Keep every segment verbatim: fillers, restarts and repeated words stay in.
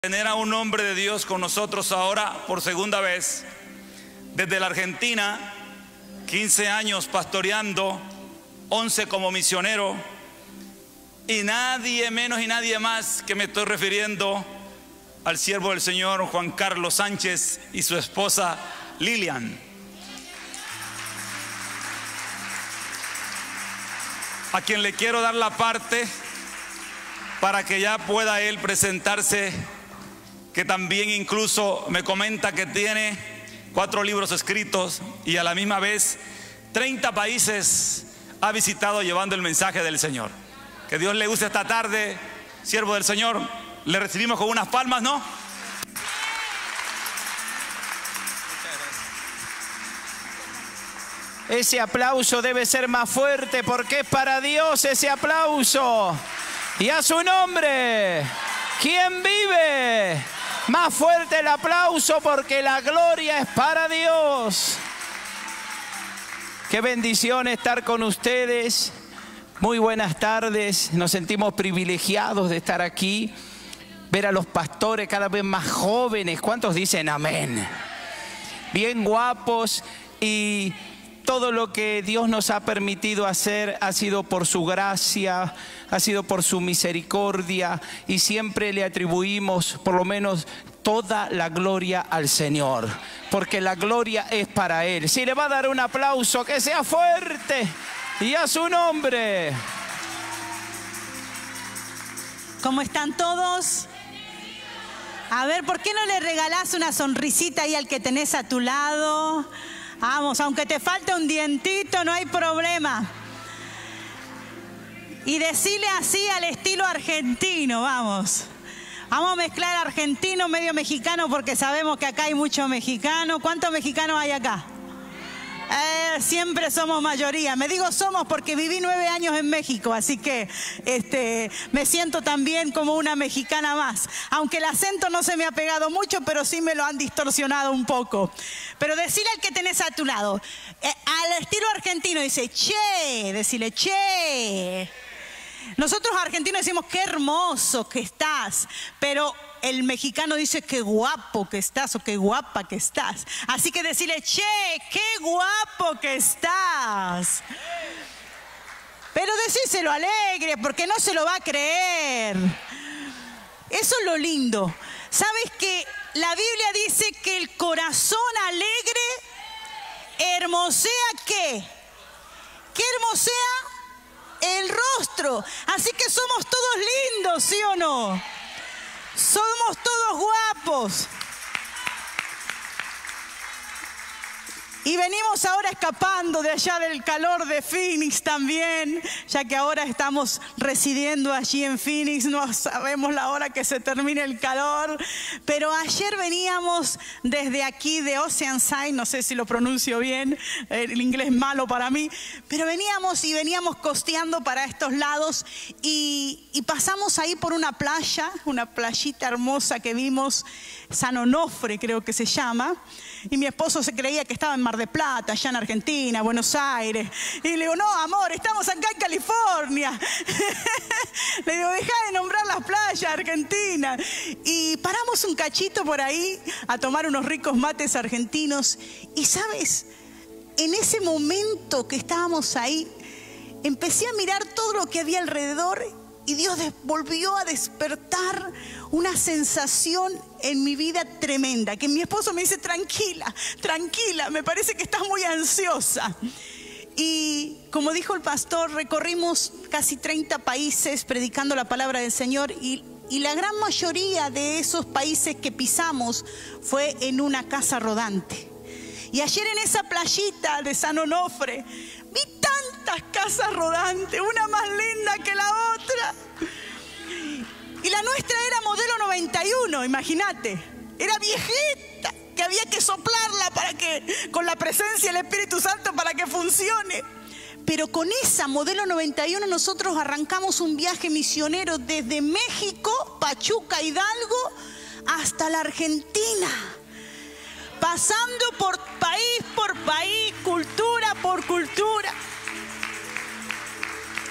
Tener a un hombre de Dios con nosotros ahora por segunda vez, desde la Argentina, quince años pastoreando, once como misionero, y nadie menos y nadie más que me estoy refiriendo al siervo del Señor Juan Carlos Sánchez y su esposa Lilian. A quien le quiero dar la parte para que ya pueda él presentarse, que también incluso me comenta que tiene cuatro libros escritos y a la misma vez treinta países ha visitado llevando el mensaje del Señor. Que Dios le use esta tarde, siervo del Señor. Le recibimos con unas palmas, ¿no? Ese aplauso debe ser más fuerte porque es para Dios ese aplauso. Y a su nombre, ¿quién vive? Más fuerte el aplauso porque la gloria es para Dios. Qué bendición estar con ustedes. Muy buenas tardes. Nos sentimos privilegiados de estar aquí. Ver a los pastores cada vez más jóvenes. ¿Cuántos dicen amén? Bien guapos, y todo lo que Dios nos ha permitido hacer ha sido por su gracia, ha sido por su misericordia, y siempre le atribuimos por lo menos toda la gloria al Señor, porque la gloria es para Él. Si le va a dar un aplauso, que sea fuerte y a su nombre. ¿Cómo están todos? A ver, ¿por qué no le regalás una sonrisita ahí al que tenés a tu lado? Vamos, aunque te falte un dientito, no hay problema. Y decirle así al estilo argentino, vamos. Vamos a mezclar argentino medio mexicano porque sabemos que acá hay mucho mexicano. ¿Cuántos mexicanos hay acá? Eh, siempre somos mayoría. Me digo somos porque viví nueve años en México, así que este, me siento también como una mexicana más. Aunque el acento no se me ha pegado mucho, pero sí me lo han distorsionado un poco. Pero decirle al que tenés a tu lado, eh, al estilo argentino, dice, che, decirle, che. Nosotros argentinos decimos, qué hermoso que estás, pero el mexicano dice, qué guapo que estás o qué guapa que estás. Así que decirle, che, qué guapo que estás. Pero decírselo alegre, porque no se lo va a creer. Eso es lo lindo. ¿Sabes que la Biblia dice que el corazón alegre hermosea qué? ¿Qué hermosea? El rostro. Así que somos todos lindos, ¿sí o no? Somos todos guapos. Y venimos ahora escapando de allá del calor de Phoenix también, ya que ahora estamos residiendo allí en Phoenix, no sabemos la hora que se termine el calor, pero ayer veníamos desde aquí de Oceanside, no sé si lo pronuncio bien, el inglés es malo para mí, pero veníamos y veníamos costeando para estos lados y, y pasamos ahí por una playa, una playita hermosa que vimos, San Onofre creo que se llama, y mi esposo se creía que estaba en Mar de Plata, allá en Argentina, Buenos Aires. Y le digo, no, amor, estamos acá en California. Le digo, dejá de nombrar las playas argentinas. Y paramos un cachito por ahí a tomar unos ricos mates argentinos. Y sabes, en ese momento que estábamos ahí, empecé a mirar todo lo que había alrededor y Dios volvió a despertar una sensación en mi vida tremenda, que mi esposo me dice, tranquila, tranquila, me parece que estás muy ansiosa. Y como dijo el pastor, recorrimos casi treinta países predicando la palabra del Señor y, y la gran mayoría de esos países que pisamos fue en una casa rodante. Y ayer en esa playita de San Onofre vi tantas casas rodantes, una más linda que la otra. Y la nuestra era modelo noventa y uno, imagínate. Era viejita, que había que soplarla para que, con la presencia del Espíritu Santo para que funcione. Pero con esa modelo noventa y uno nosotros arrancamos un viaje misionero desde México, Pachuca, Hidalgo, hasta la Argentina. Pasando por país por país, cultura por cultura.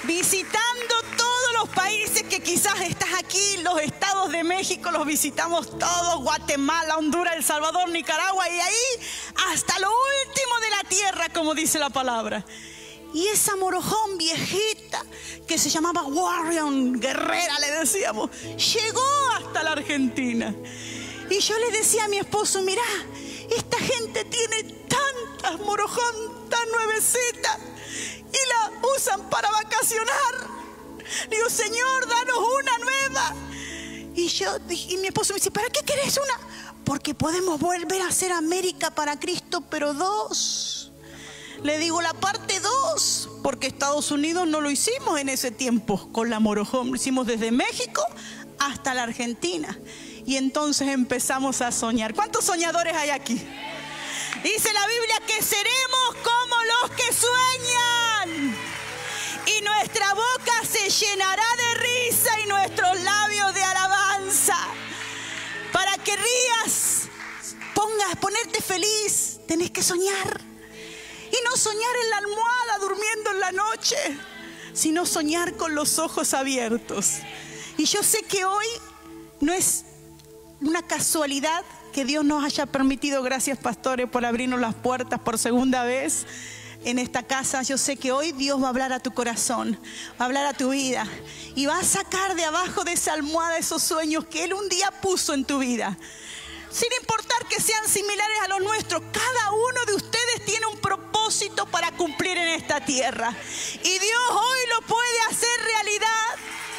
visitando todos los países que quizás estás aquí, los estados de México los visitamos todos, Guatemala, Honduras, El Salvador, Nicaragua y ahí hasta lo último de la tierra, como dice la palabra. Y esa morojón viejita que se llamaba Warrior, guerrera le decíamos, llegó hasta la Argentina. Y yo le decía a mi esposo, mirá, esta gente tiene tantas morojón tan nuevecitas y la usan para vacacionar. Digo, Señor, danos una nueva. Y yo y mi esposo me dice, ¿para qué querés una? Porque podemos volver a hacer América para Cristo, pero dos. Le digo, la parte dos, porque Estados Unidos no lo hicimos en ese tiempo con la morojón, lo hicimos desde México hasta la Argentina. Y entonces empezamos a soñar. ¿Cuántos soñadores hay aquí? Dice la Biblia que seremos como los que sueñan. Y nuestra boca se llenará de risa y nuestros labios de alabanza. Para que rías, pongas, ponerte feliz, tenés que soñar. Y no soñar en la almohada durmiendo en la noche, sino soñar con los ojos abiertos. Y yo sé que hoy no es una casualidad que Dios nos haya permitido, gracias pastores por abrirnos las puertas por segunda vez en esta casa. Yo sé que hoy Dios va a hablar a tu corazón, va a hablar a tu vida y va a sacar de abajo de esa almohada esos sueños que Él un día puso en tu vida. Sin importar que sean similares a los nuestros, cada uno de ustedes tiene un propósito para cumplir en esta tierra. Y Dios hoy lo puede hacer realidad.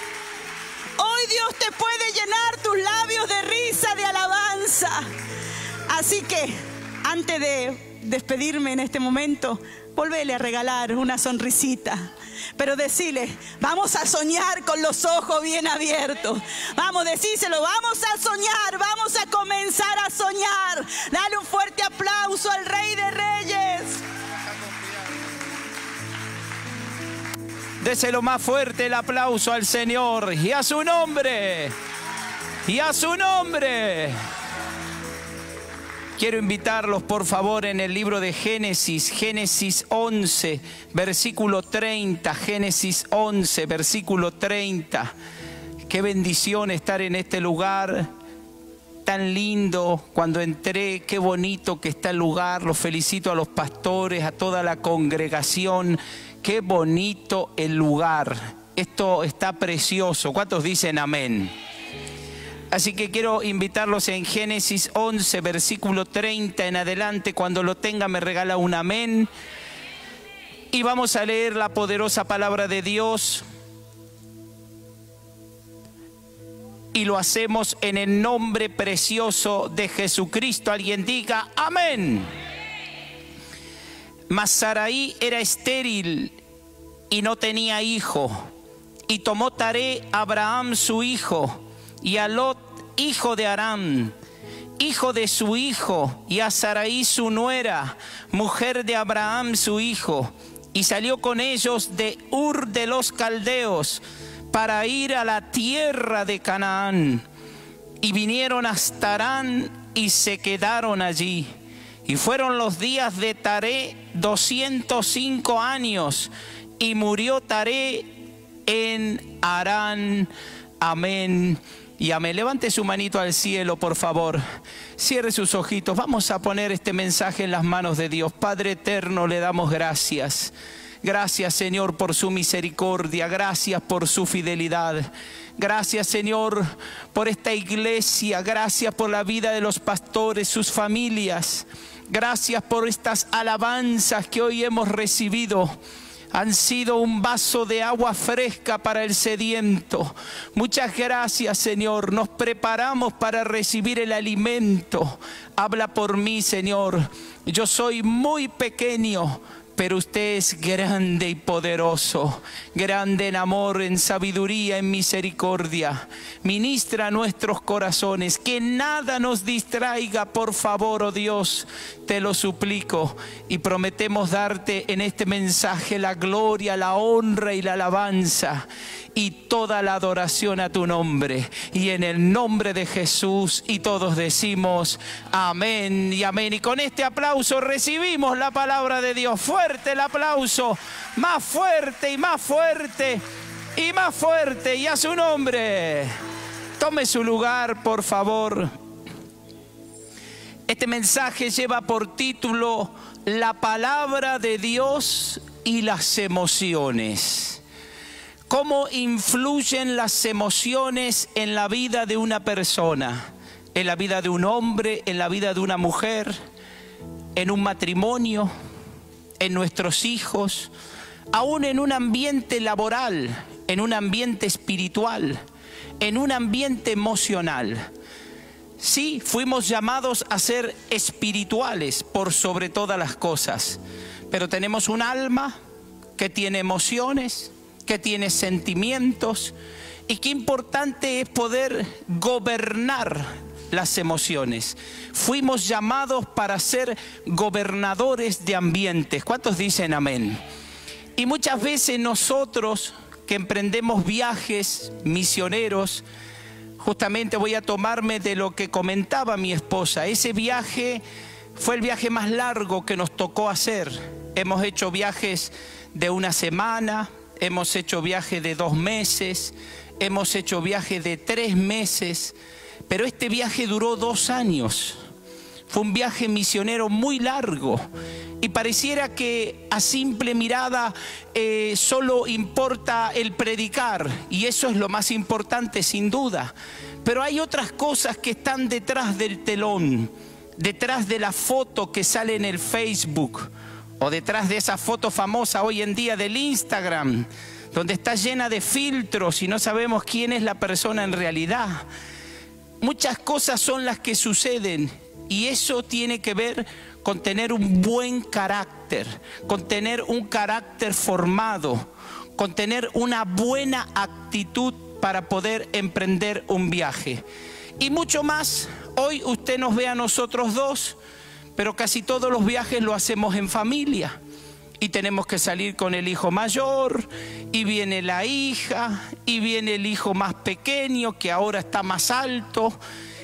Hoy Dios te puede llenar tus labios de risa, de alabanza. Así que, antes de despedirme en este momento, volvele a regalar una sonrisita. Pero decile, vamos a soñar con los ojos bien abiertos. Vamos, decíselo, vamos a soñar, vamos a comenzar a soñar. Dale un fuerte aplauso al Rey de Reyes. Déselo más fuerte el aplauso al Señor y a su nombre, y a su nombre. Quiero invitarlos, por favor, en el libro de Génesis, Génesis once, versículo treinta, Génesis once, versículo treinta. Qué bendición estar en este lugar tan lindo. Cuando entré, qué bonito que está el lugar. Los felicito a los pastores, a toda la congregación. Qué bonito el lugar. Esto está precioso. ¿Cuántos dicen amén? Así que quiero invitarlos en Génesis once, versículo treinta en adelante. Cuando lo tenga me regala un amén. Y vamos a leer la poderosa palabra de Dios. Y lo hacemos en el nombre precioso de Jesucristo. Alguien diga amén. Mas Sarai era estéril y no tenía hijo. Y tomó Taré a Abraham su hijo, y a Lot, hijo de Aram, hijo de su hijo, y a Sarai su nuera, mujer de Abraham su hijo, y salió con ellos de Ur de los Caldeos para ir a la tierra de Canaán. Y vinieron hasta Harán y se quedaron allí. Y fueron los días de Taré doscientos cinco años, y murió Taré en Harán. Amén. Y amén. Levante su manito al cielo, por favor. Cierre sus ojitos. Vamos a poner este mensaje en las manos de Dios. Padre eterno, le damos gracias. Gracias, Señor, por su misericordia. Gracias por su fidelidad. Gracias, Señor, por esta iglesia. Gracias por la vida de los pastores, sus familias. Gracias por estas alabanzas que hoy hemos recibido. Han sido un vaso de agua fresca para el sediento. Muchas gracias, Señor. Nos preparamos para recibir el alimento. Habla por mí, Señor. Yo soy muy pequeño, pero usted es grande y poderoso, grande en amor, en sabiduría, en misericordia. Ministra nuestros corazones, que nada nos distraiga, por favor, oh Dios, te lo suplico. Y prometemos darte en este mensaje la gloria, la honra y la alabanza y toda la adoración a tu nombre. Y en el nombre de Jesús, y todos decimos amén y amén. Y con este aplauso recibimos la palabra de Dios. Fuerte fuerte el aplauso, más fuerte y más fuerte y más fuerte, y a su nombre. Tome su lugar, por favor. Este mensaje lleva por título La palabra de Dios y las emociones. ¿Cómo influyen las emociones en la vida de una persona? En la vida de un hombre, en la vida de una mujer, en un matrimonio, en nuestros hijos, aún en un ambiente laboral, en un ambiente espiritual, en un ambiente emocional. Sí, fuimos llamados a ser espirituales por sobre todas las cosas, pero tenemos un alma que tiene emociones, que tiene sentimientos, y qué importante es poder gobernar las emociones. Fuimos llamados para ser gobernadores de ambientes. ¿Cuántos dicen amén? Y muchas veces nosotros que emprendemos viajes misioneros, justamente voy a tomarme de lo que comentaba mi esposa. Ese viaje fue el viaje más largo que nos tocó hacer. Hemos hecho viajes de una semana, hemos hecho viajes de dos meses, hemos hecho viajes de tres meses, pero este viaje duró dos años. Fue un viaje misionero muy largo. Y pareciera que a simple mirada eh, solo importa el predicar, y eso es lo más importante sin duda. Pero hay otras cosas que están detrás del telón, detrás de la foto que sale en el Facebook, o detrás de esa foto famosa hoy en día del Instagram, donde está llena de filtros y no sabemos quién es la persona en realidad. Muchas cosas son las que suceden, y eso tiene que ver con tener un buen carácter, con tener un carácter formado, con tener una buena actitud para poder emprender un viaje. Y mucho más, hoy usted nos ve a nosotros dos, pero casi todos los viajes lo hacemos en familia. Y tenemos que salir con el hijo mayor, y viene la hija, y viene el hijo más pequeño que ahora está más alto,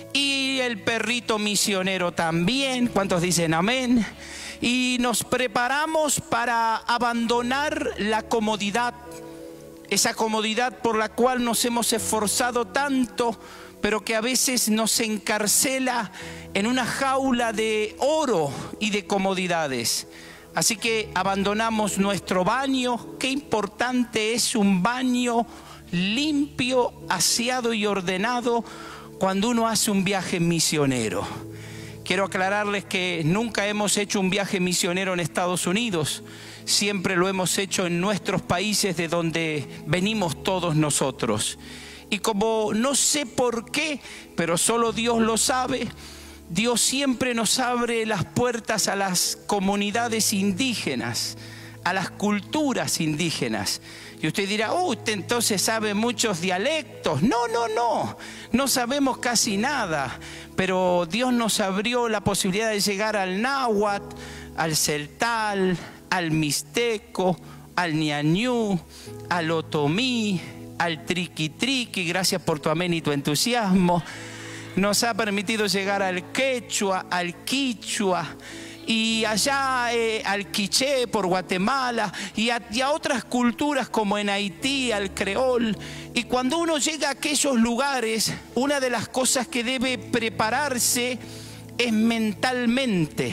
y el perrito misionero también. ¿Cuántos dicen amén? Y nos preparamos para abandonar la comodidad, esa comodidad por la cual nos hemos esforzado tanto, pero que a veces nos encarcela en una jaula de oro y de comodidades. Así que abandonamos nuestro baño. Qué importante es un baño limpio, aseado y ordenado cuando uno hace un viaje misionero. Quiero aclararles que nunca hemos hecho un viaje misionero en Estados Unidos. Siempre lo hemos hecho en nuestros países de donde venimos todos nosotros. Y como no sé por qué, pero solo Dios lo sabe, Dios siempre nos abre las puertas a las comunidades indígenas, a las culturas indígenas. Y usted dirá, oh, usted entonces sabe muchos dialectos. No, no, no, no sabemos casi nada. Pero Dios nos abrió la posibilidad de llegar al náhuatl, al celtal, al mixteco, al ñañú, al otomí, al triqui triqui. Gracias por tu amén y tu entusiasmo. Nos ha permitido llegar al quechua, al quichua, y allá eh, al quiché por Guatemala, y a, y a otras culturas como en Haití, al creol. Y cuando uno llega a aquellos lugares, una de las cosas que debe prepararse es mentalmente,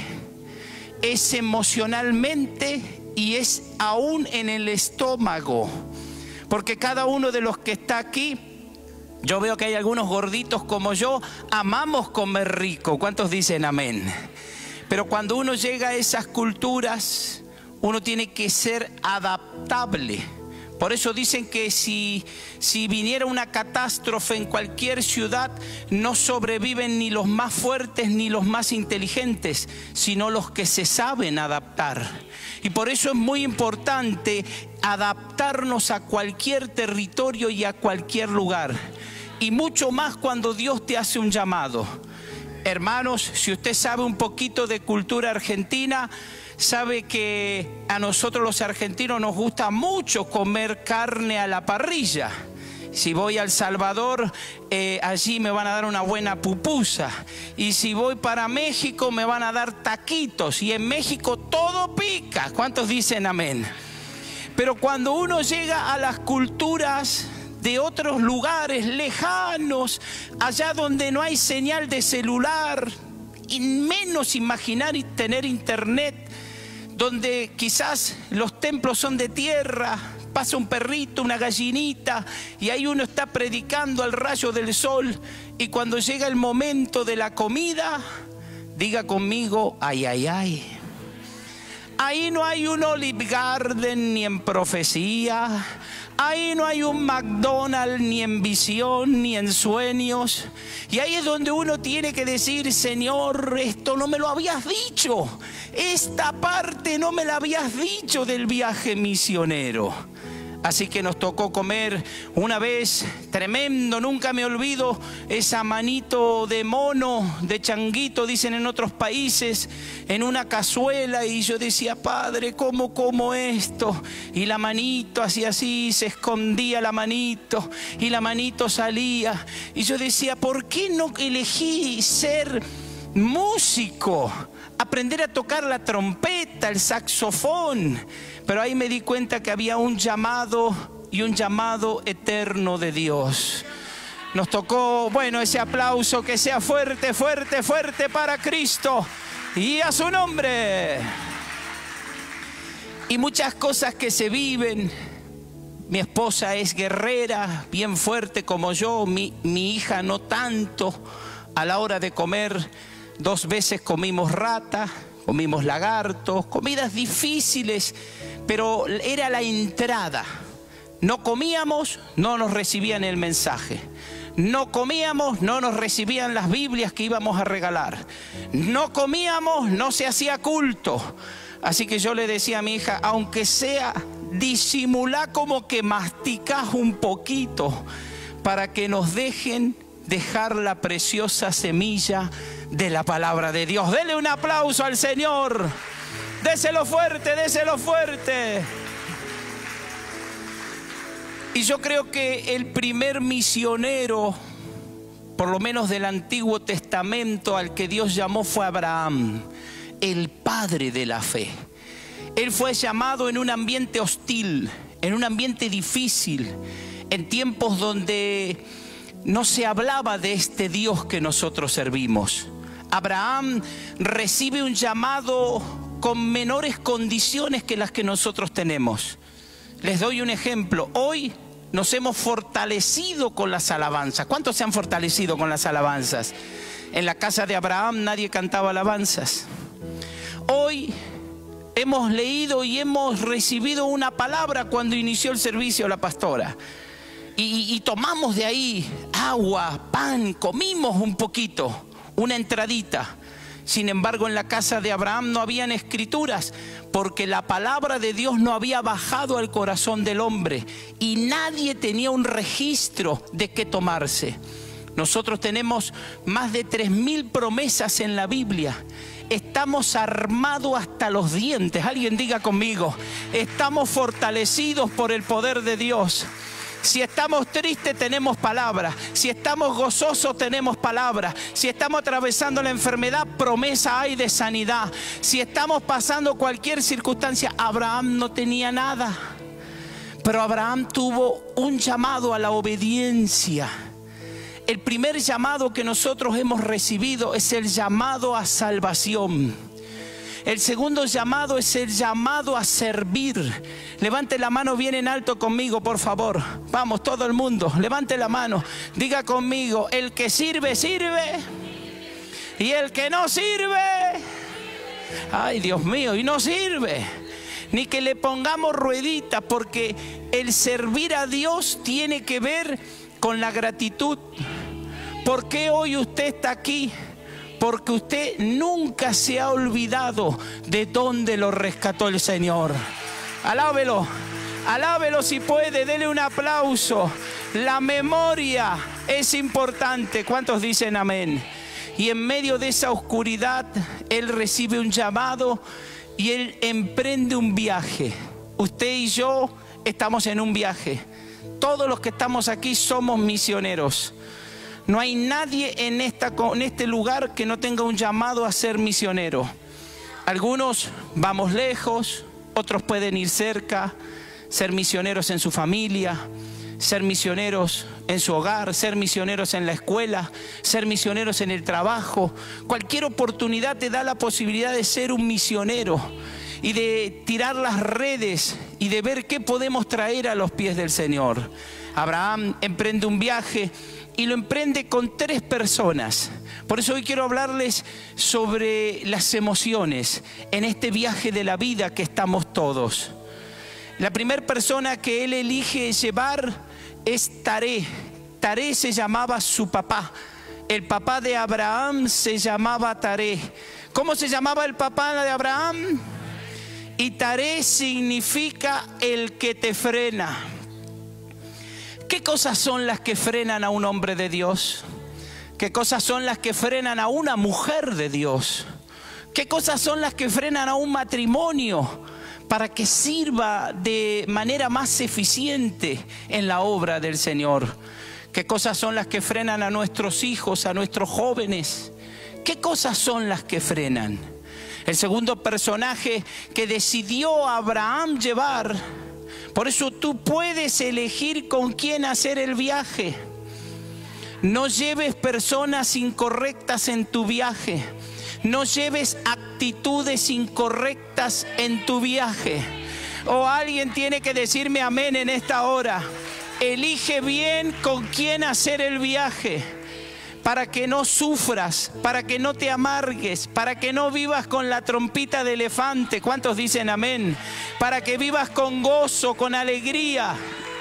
es emocionalmente, y es aún en el estómago. Porque cada uno de los que está aquí, yo veo que hay algunos gorditos como yo, amamos comer rico. ¿Cuántos dicen amén? Pero cuando uno llega a esas culturas, uno tiene que ser adaptable. Por eso dicen que si, si viniera una catástrofe en cualquier ciudad, no sobreviven ni los más fuertes ni los más inteligentes, sino los que se saben adaptar. Y por eso es muy importante adaptarnos a cualquier territorio y a cualquier lugar. Y mucho más cuando Dios te hace un llamado. Hermanos, si usted sabe un poquito de cultura argentina, sabe que a nosotros los argentinos nos gusta mucho comer carne a la parrilla. Si voy a El Salvador, eh, allí me van a dar una buena pupusa. Y si voy para México, me van a dar taquitos. Y en México todo pica. ¿Cuántos dicen amén? Pero cuando uno llega a las culturas de otros lugares lejanos, allá donde no hay señal de celular, y menos imaginar tener internet, donde quizás los templos son de tierra, pasa un perrito, una gallinita, y ahí uno está predicando al rayo del sol, y cuando llega el momento de la comida, diga conmigo, ay, ay, ay. Ahí no hay un Olive Garden ni en profecía, ahí no hay un McDonald's ni en visión ni en sueños. Y ahí es donde uno tiene que decir, Señor, esto no me lo habías dicho, esta parte no me la habías dicho del viaje misionero. Así que nos tocó comer una vez, tremendo, nunca me olvido, esa manito de mono, de changuito, dicen en otros países, en una cazuela. Y yo decía, Padre, ¿cómo como esto? Y la manito hacía así, se escondía la manito, y la manito salía. Y yo decía, ¿por qué no elegí ser músico? Aprender a tocar la trompeta, el saxofón. Pero ahí me di cuenta que había un llamado y un llamado eterno de Dios. Nos tocó, bueno, ese aplauso que sea fuerte, fuerte, fuerte para Cristo y a su nombre. Y muchas cosas que se viven. Mi esposa es guerrera, bien fuerte como yo. Mi, mi hija no tanto. A la hora de comer, dos veces comimos rata, comimos lagartos, comidas difíciles, pero era la entrada. No comíamos, no nos recibían el mensaje. No comíamos, no nos recibían las Biblias que íbamos a regalar. No comíamos, no se hacía culto. Así que yo le decía a mi hija, aunque sea, disimulá como que masticás un poquito para que nos dejen dejar la preciosa semilla de la palabra de Dios. Dele un aplauso al Señor. Déselo fuerte, déselo fuerte. Y yo creo que el primer misionero, por lo menos del Antiguo Testamento, al que Dios llamó fue Abraham, el padre de la fe. Él fue llamado en un ambiente hostil, en un ambiente difícil, en tiempos donde no se hablaba de este Dios que nosotros servimos. Abraham recibe un llamado con menores condiciones que las que nosotros tenemos. Les doy un ejemplo. Hoy nos hemos fortalecido con las alabanzas. ¿Cuántos se han fortalecido con las alabanzas? En la casa de Abraham nadie cantaba alabanzas. Hoy hemos leído y hemos recibido una palabra cuando inició el servicio la pastora. Y, y tomamos de ahí agua, pan, comimos un poquito, una entradita. Sin embargo, en la casa de Abraham no habían escrituras, porque la palabra de Dios no había bajado al corazón del hombre y nadie tenía un registro de qué tomarse. Nosotros tenemos más de tres mil promesas en la Biblia. Estamos armados hasta los dientes. Alguien diga conmigo, estamos fortalecidos por el poder de Dios. Si estamos tristes tenemos palabra, si estamos gozosos tenemos palabra, si estamos atravesando la enfermedad, promesa hay de sanidad. Si estamos pasando cualquier circunstancia, Abraham no tenía nada, pero Abraham tuvo un llamado a la obediencia. El primer llamado que nosotros hemos recibido es el llamado a salvación. El segundo llamado es el llamado a servir. Levante la mano bien en alto conmigo, por favor. Vamos, todo el mundo, levante la mano. Diga conmigo, el que sirve, sirve. Y el que no sirve, ay, Dios mío, y no sirve. Ni que le pongamos rueditas, porque el servir a Dios tiene que ver con la gratitud. ¿Por qué hoy usted está aquí? Porque usted nunca se ha olvidado de dónde lo rescató el Señor. Alábelo, alábelo si puede, dele un aplauso. La memoria es importante. ¿Cuántos dicen amén? Y en medio de esa oscuridad, Él recibe un llamado y Él emprende un viaje. Usted y yo estamos en un viaje. Todos los que estamos aquí somos misioneros. No hay nadie en, esta, en este lugar que no tenga un llamado a ser misionero. Algunos vamos lejos, otros pueden ir cerca, ser misioneros en su familia, ser misioneros en su hogar, ser misioneros en la escuela, ser misioneros en el trabajo. Cualquier oportunidad te da la posibilidad de ser un misionero y de tirar las redes y de ver qué podemos traer a los pies del Señor. Abraham emprende un viaje y lo emprende con tres personas. Por eso hoy quiero hablarles sobre las emociones en este viaje de la vida que estamos todos. La primera persona que él elige llevar es Taré. Taré se llamaba su papá. El papá de Abraham se llamaba Taré. ¿Cómo se llamaba el papá de Abraham? Y Taré significa el que te frena. ¿Qué cosas son las que frenan a un hombre de Dios? ¿Qué cosas son las que frenan a una mujer de Dios? ¿Qué cosas son las que frenan a un matrimonio para que sirva de manera más eficiente en la obra del Señor? ¿Qué cosas son las que frenan a nuestros hijos, a nuestros jóvenes? ¿Qué cosas son las que frenan? El segundo personaje que decidió Abraham llevar. Por eso tú puedes elegir con quién hacer el viaje. No lleves personas incorrectas en tu viaje. No lleves actitudes incorrectas en tu viaje. O alguien tiene que decirme amén en esta hora. Elige bien con quién hacer el viaje, para que no sufras, para que no te amargues, para que no vivas con la trompita de elefante. ¿Cuántos dicen amén? Para que vivas con gozo, con alegría.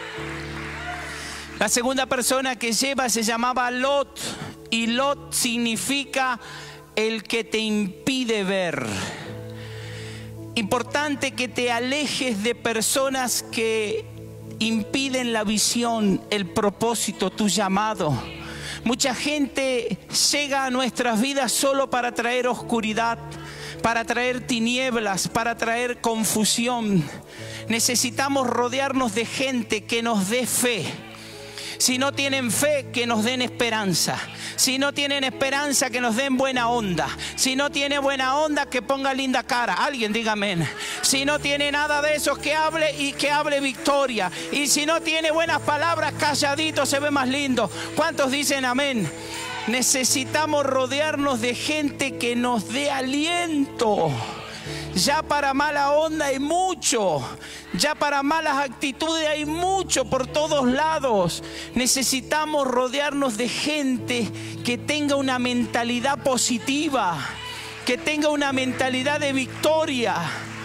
La segunda persona que lleva se llamaba Lot, y Lot significa el que te impide ver. Importante que te alejes de personas que impiden la visión, el propósito, tu llamado. Mucha gente llega a nuestras vidas solo para traer oscuridad, para traer tinieblas, para traer confusión. Necesitamos rodearnos de gente que nos dé fe. Si no tienen fe, que nos den esperanza. Si no tienen esperanza, que nos den buena onda. Si no tiene buena onda, que ponga linda cara. Alguien diga amén. Si no tiene nada de eso, que hable y que hable victoria. Y si no tiene buenas palabras, calladito se ve más lindo. ¿Cuántos dicen amén? Necesitamos rodearnos de gente que nos dé aliento. Ya para mala onda hay mucho. Ya para malas actitudes hay mucho por todos lados. Necesitamos rodearnos de gente que tenga una mentalidad positiva, que tenga una mentalidad de victoria.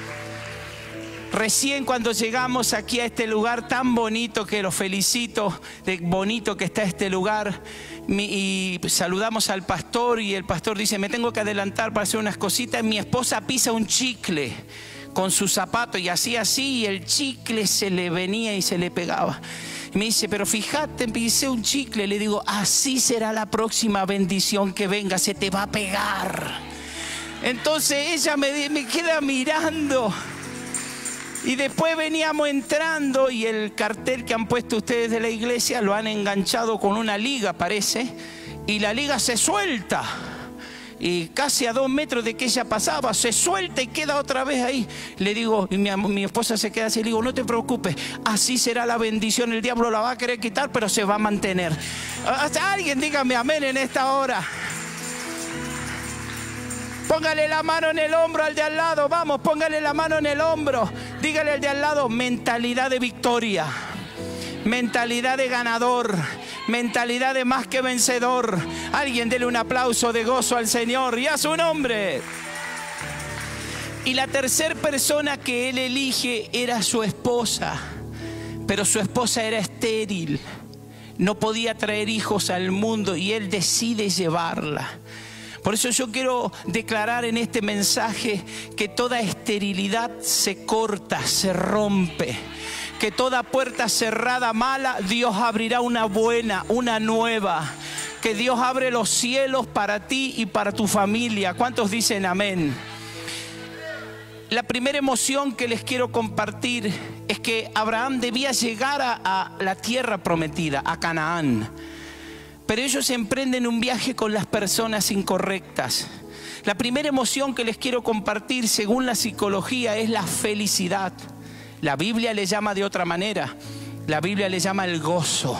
Recién cuando llegamos aquí a este lugar tan bonito, que los felicito de bonito que está este lugar, y saludamos al pastor y el pastor dice: me tengo que adelantar para hacer unas cositas. Mi esposa pisa un chicle con su zapato y así así, y el chicle se le venía y se le pegaba. Y me dice: pero fíjate, pisé un chicle. Le digo: así será la próxima bendición que venga, se te va a pegar. Entonces ella me, me queda mirando. Y después veníamos entrando y el cartel que han puesto ustedes de la iglesia lo han enganchado con una liga, parece, y la liga se suelta. Y casi a dos metros de que ella pasaba, se suelta y queda otra vez ahí. Le digo, y mi, mi esposa se queda así, le digo: no te preocupes, así será la bendición. El diablo la va a querer quitar, pero se va a mantener. Alguien dígame amén en esta hora. Póngale la mano en el hombro al de al lado. Vamos, póngale la mano en el hombro. Dígale al de al lado: mentalidad de victoria, mentalidad de ganador, mentalidad de más que vencedor. Alguien dele un aplauso de gozo al Señor y a su nombre. Y la tercera persona que él elige era su esposa, pero su esposa era estéril, no podía traer hijos al mundo y él decide llevarla. Por eso yo quiero declarar en este mensaje que toda esterilidad se corta, se rompe. Que toda puerta cerrada mala, Dios abrirá una buena, una nueva. Que Dios abre los cielos para ti y para tu familia. ¿Cuántos dicen amén? La primera emoción que les quiero compartir es que Abraham debía llegar a, a la tierra prometida, a Canaán. Pero ellos emprenden un viaje con las personas incorrectas. La primera emoción que les quiero compartir, según la psicología, es la felicidad. La Biblia le llama de otra manera. La Biblia le llama el gozo.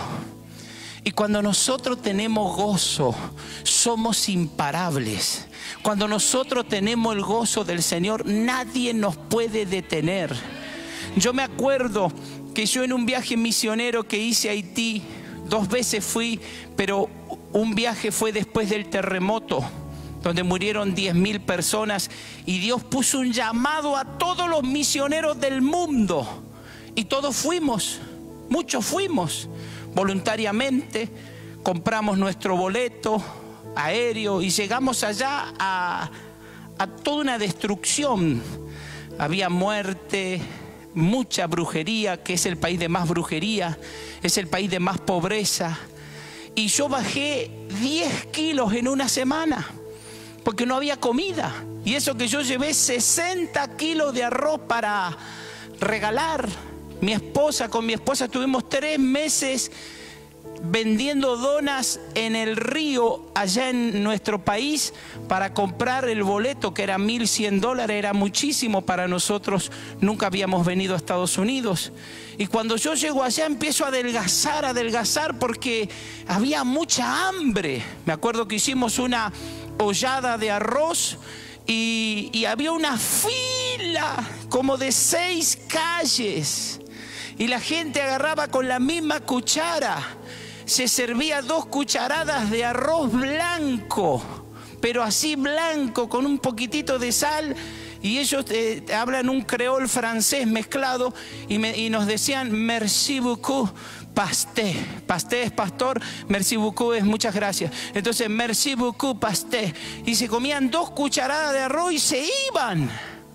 Y cuando nosotros tenemos gozo, somos imparables. Cuando nosotros tenemos el gozo del Señor, nadie nos puede detener. Yo me acuerdo que yo en un viaje misionero que hice a Haití, dos veces fui, pero un viaje fue después del terremoto, donde murieron diez mil personas, y Dios puso un llamado a todos los misioneros del mundo, y todos fuimos, muchos fuimos, voluntariamente, compramos nuestro boleto aéreo y llegamos allá a, a toda una destrucción. Había muerte, mucha brujería, que es el país de más brujería, es el país de más pobreza. Y yo bajé diez kilos en una semana, porque no había comida. Y eso que yo llevé sesenta kilos de arroz para regalar. Mi esposa, con mi esposa tuvimos tres meses vendiendo donas en el río allá en nuestro país para comprar el boleto, que era mil cien dólares, era muchísimo para nosotros, nunca habíamos venido a Estados Unidos. Y cuando yo llego allá empiezo a adelgazar, a adelgazar porque había mucha hambre. Me acuerdo que hicimos una hollada de arroz y, y había una fila como de seis calles y la gente agarraba con la misma cuchara. Se servía dos cucharadas de arroz blanco, pero así blanco, con un poquitito de sal, y ellos eh, hablan un creol francés mezclado, y, me, y nos decían merci beaucoup, pasté. Pasté es pastor, merci beaucoup es muchas gracias. Entonces, merci beaucoup, pasté. Y se comían dos cucharadas de arroz y se iban.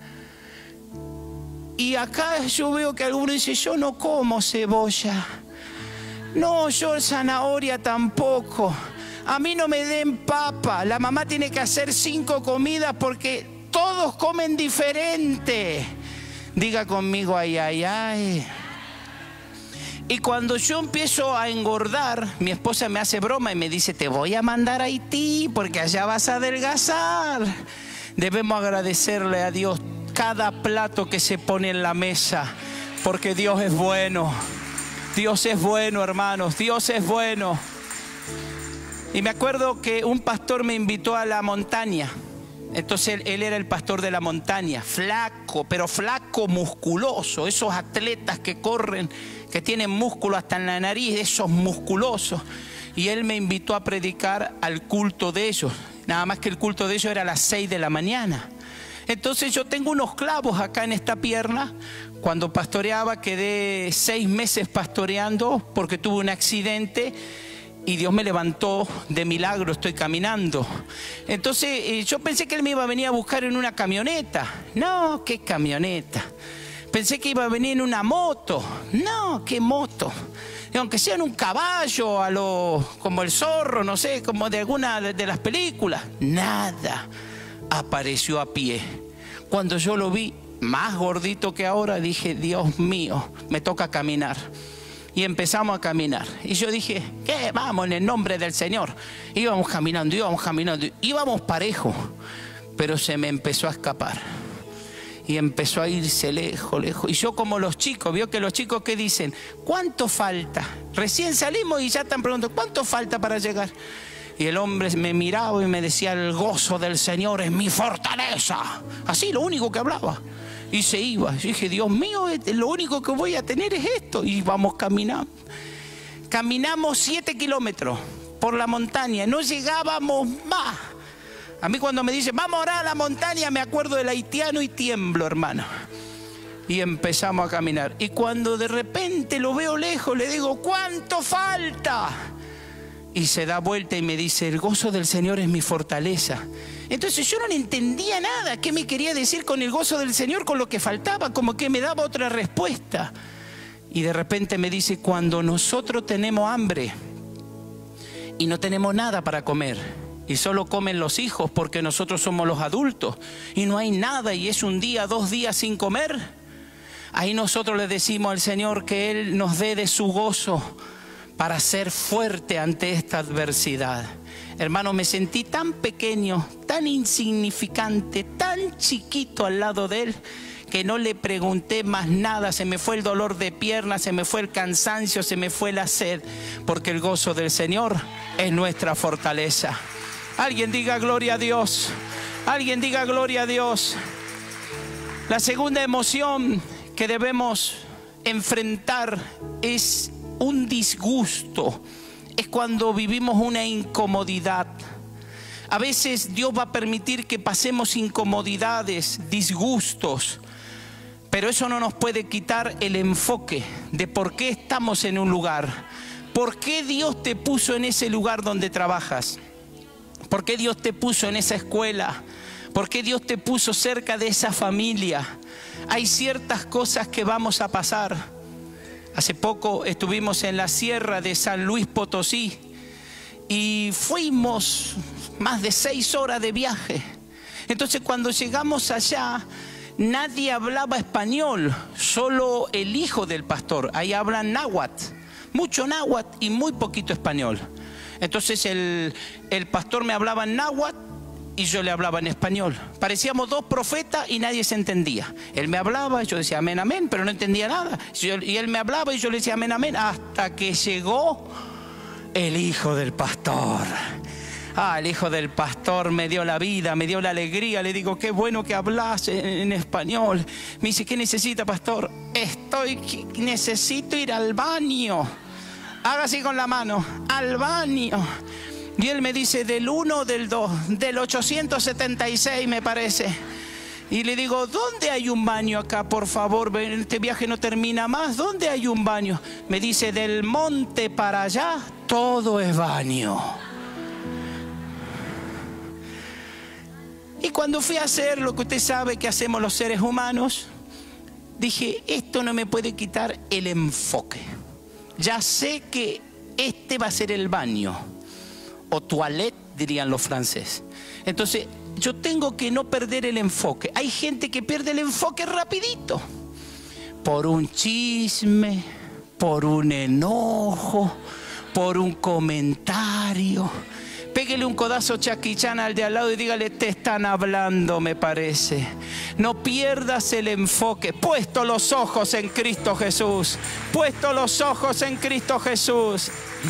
Y acá yo veo que alguno dice, yo no como cebolla. No, yo zanahoria tampoco. A mí no me den papa. La mamá tiene que hacer cinco comidas porque todos comen diferente. Diga conmigo, ay, ay, ay. Y cuando yo empiezo a engordar, mi esposa me hace broma y me dice, te voy a mandar a Haití porque allá vas a adelgazar. Debemos agradecerle a Dios cada plato que se pone en la mesa, porque Dios es bueno. Dios es bueno, hermanos, Dios es bueno. Y me acuerdo que un pastor me invitó a la montaña. Entonces él, él era el pastor de la montaña, flaco, pero flaco musculoso. Esos atletas que corren, que tienen músculo hasta en la nariz, esos musculosos. Y él me invitó a predicar al culto de ellos. Nada más que el culto de ellos era a las seis de la mañana. Entonces yo tengo unos clavos acá en esta pierna. Cuando pastoreaba quedé seis meses pastoreando porque tuve un accidente y Dios me levantó de milagro, estoy caminando. Entonces eh, yo pensé que Él me iba a venir a buscar en una camioneta. No, ¿qué camioneta? Pensé que iba a venir en una moto. No, ¿qué moto? Y aunque sea en un caballo, a lo, como el zorro, no sé, como de alguna de las películas. Nada. Apareció a pie. Cuando yo lo vi más gordito que ahora, dije, Dios mío, me toca caminar. Y empezamos a caminar. Y yo dije, ¿qué? Vamos, en el nombre del Señor. Íbamos caminando, íbamos caminando, íbamos parejo, pero se me empezó a escapar. Y empezó a irse lejos, lejos. Y yo como los chicos, vio que los chicos ¿qué dicen? ¿Cuánto falta? Recién salimos y ya están preguntando, ¿cuánto falta para llegar? Y el hombre me miraba y me decía, el gozo del Señor es mi fortaleza. Así, lo único que hablaba. Y se iba. Yo dije, Dios mío, lo único que voy a tener es esto. Y vamos caminando. Caminamos siete kilómetros por la montaña. No llegábamos más. A mí cuando me dicen, vamos a orar a la montaña, me acuerdo del haitiano y tiemblo, hermano. Y empezamos a caminar. Y cuando de repente lo veo lejos, le digo, ¿cuánto falta? Y se da vuelta y me dice, el gozo del Señor es mi fortaleza. Entonces yo no le entendía nada. ¿Qué me quería decir con el gozo del Señor? Con lo que faltaba, como que me daba otra respuesta. Y de repente me dice, cuando nosotros tenemos hambre y no tenemos nada para comer, y solo comen los hijos porque nosotros somos los adultos y no hay nada y es un día, dos días sin comer. Ahí nosotros le decimos al Señor que Él nos dé de su gozo para ser fuerte ante esta adversidad. Hermano, me sentí tan pequeño, tan insignificante, tan chiquito al lado de Él, que no le pregunté más nada. Se me fue el dolor de pierna, se me fue el cansancio, se me fue la sed, porque el gozo del Señor es nuestra fortaleza. Alguien diga gloria a Dios. Alguien diga gloria a Dios. La segunda emoción que debemos enfrentar es un disgusto. Es cuando vivimos una incomodidad. A veces Dios va a permitir que pasemos incomodidades, disgustos, pero eso no nos puede quitar el enfoque de por qué estamos en un lugar. ¿Por qué Dios te puso en ese lugar donde trabajas? ¿Por qué Dios te puso en esa escuela? ¿Por qué Dios te puso cerca de esa familia? Hay ciertas cosas que vamos a pasar. Hace poco estuvimos en la sierra de San Luis Potosí y fuimos más de seis horas de viaje. Entonces cuando llegamos allá, nadie hablaba español, solo el hijo del pastor. Ahí hablan náhuatl, mucho náhuatl y muy poquito español. Entonces el, el pastor me hablaba en náhuatl y yo le hablaba en español. Parecíamos dos profetas y nadie se entendía. Él me hablaba y yo decía amén, amén, pero no entendía nada. Y él me hablaba y yo le decía amén, amén, hasta que llegó el hijo del pastor. Ah, el hijo del pastor me dio la vida, me dio la alegría. Le digo, qué bueno que hablas en, en español. Me dice, ¿qué necesita, pastor? Estoy, necesito ir al baño. Haga así con la mano, al baño. Y él me dice, del uno o del dos, del ochocientos setenta y seis me parece. Y le digo, ¿dónde hay un baño acá, por favor? Este viaje no termina más. ¿Dónde hay un baño? Me dice, del monte para allá, todo es baño. Y cuando fui a hacer lo que usted sabe que hacemos los seres humanos, dije, esto no me puede quitar el enfoque. Ya sé que este va a ser el baño. O toilette, dirían los franceses. Entonces, yo tengo que no perder el enfoque. Hay gente que pierde el enfoque rapidito. Por un chisme, por un enojo, por un comentario. Pégale un codazo chaquichana al de al lado y dígale, te están hablando, me parece. No pierdas el enfoque. Puesto los ojos en Cristo Jesús. Puesto los ojos en Cristo Jesús.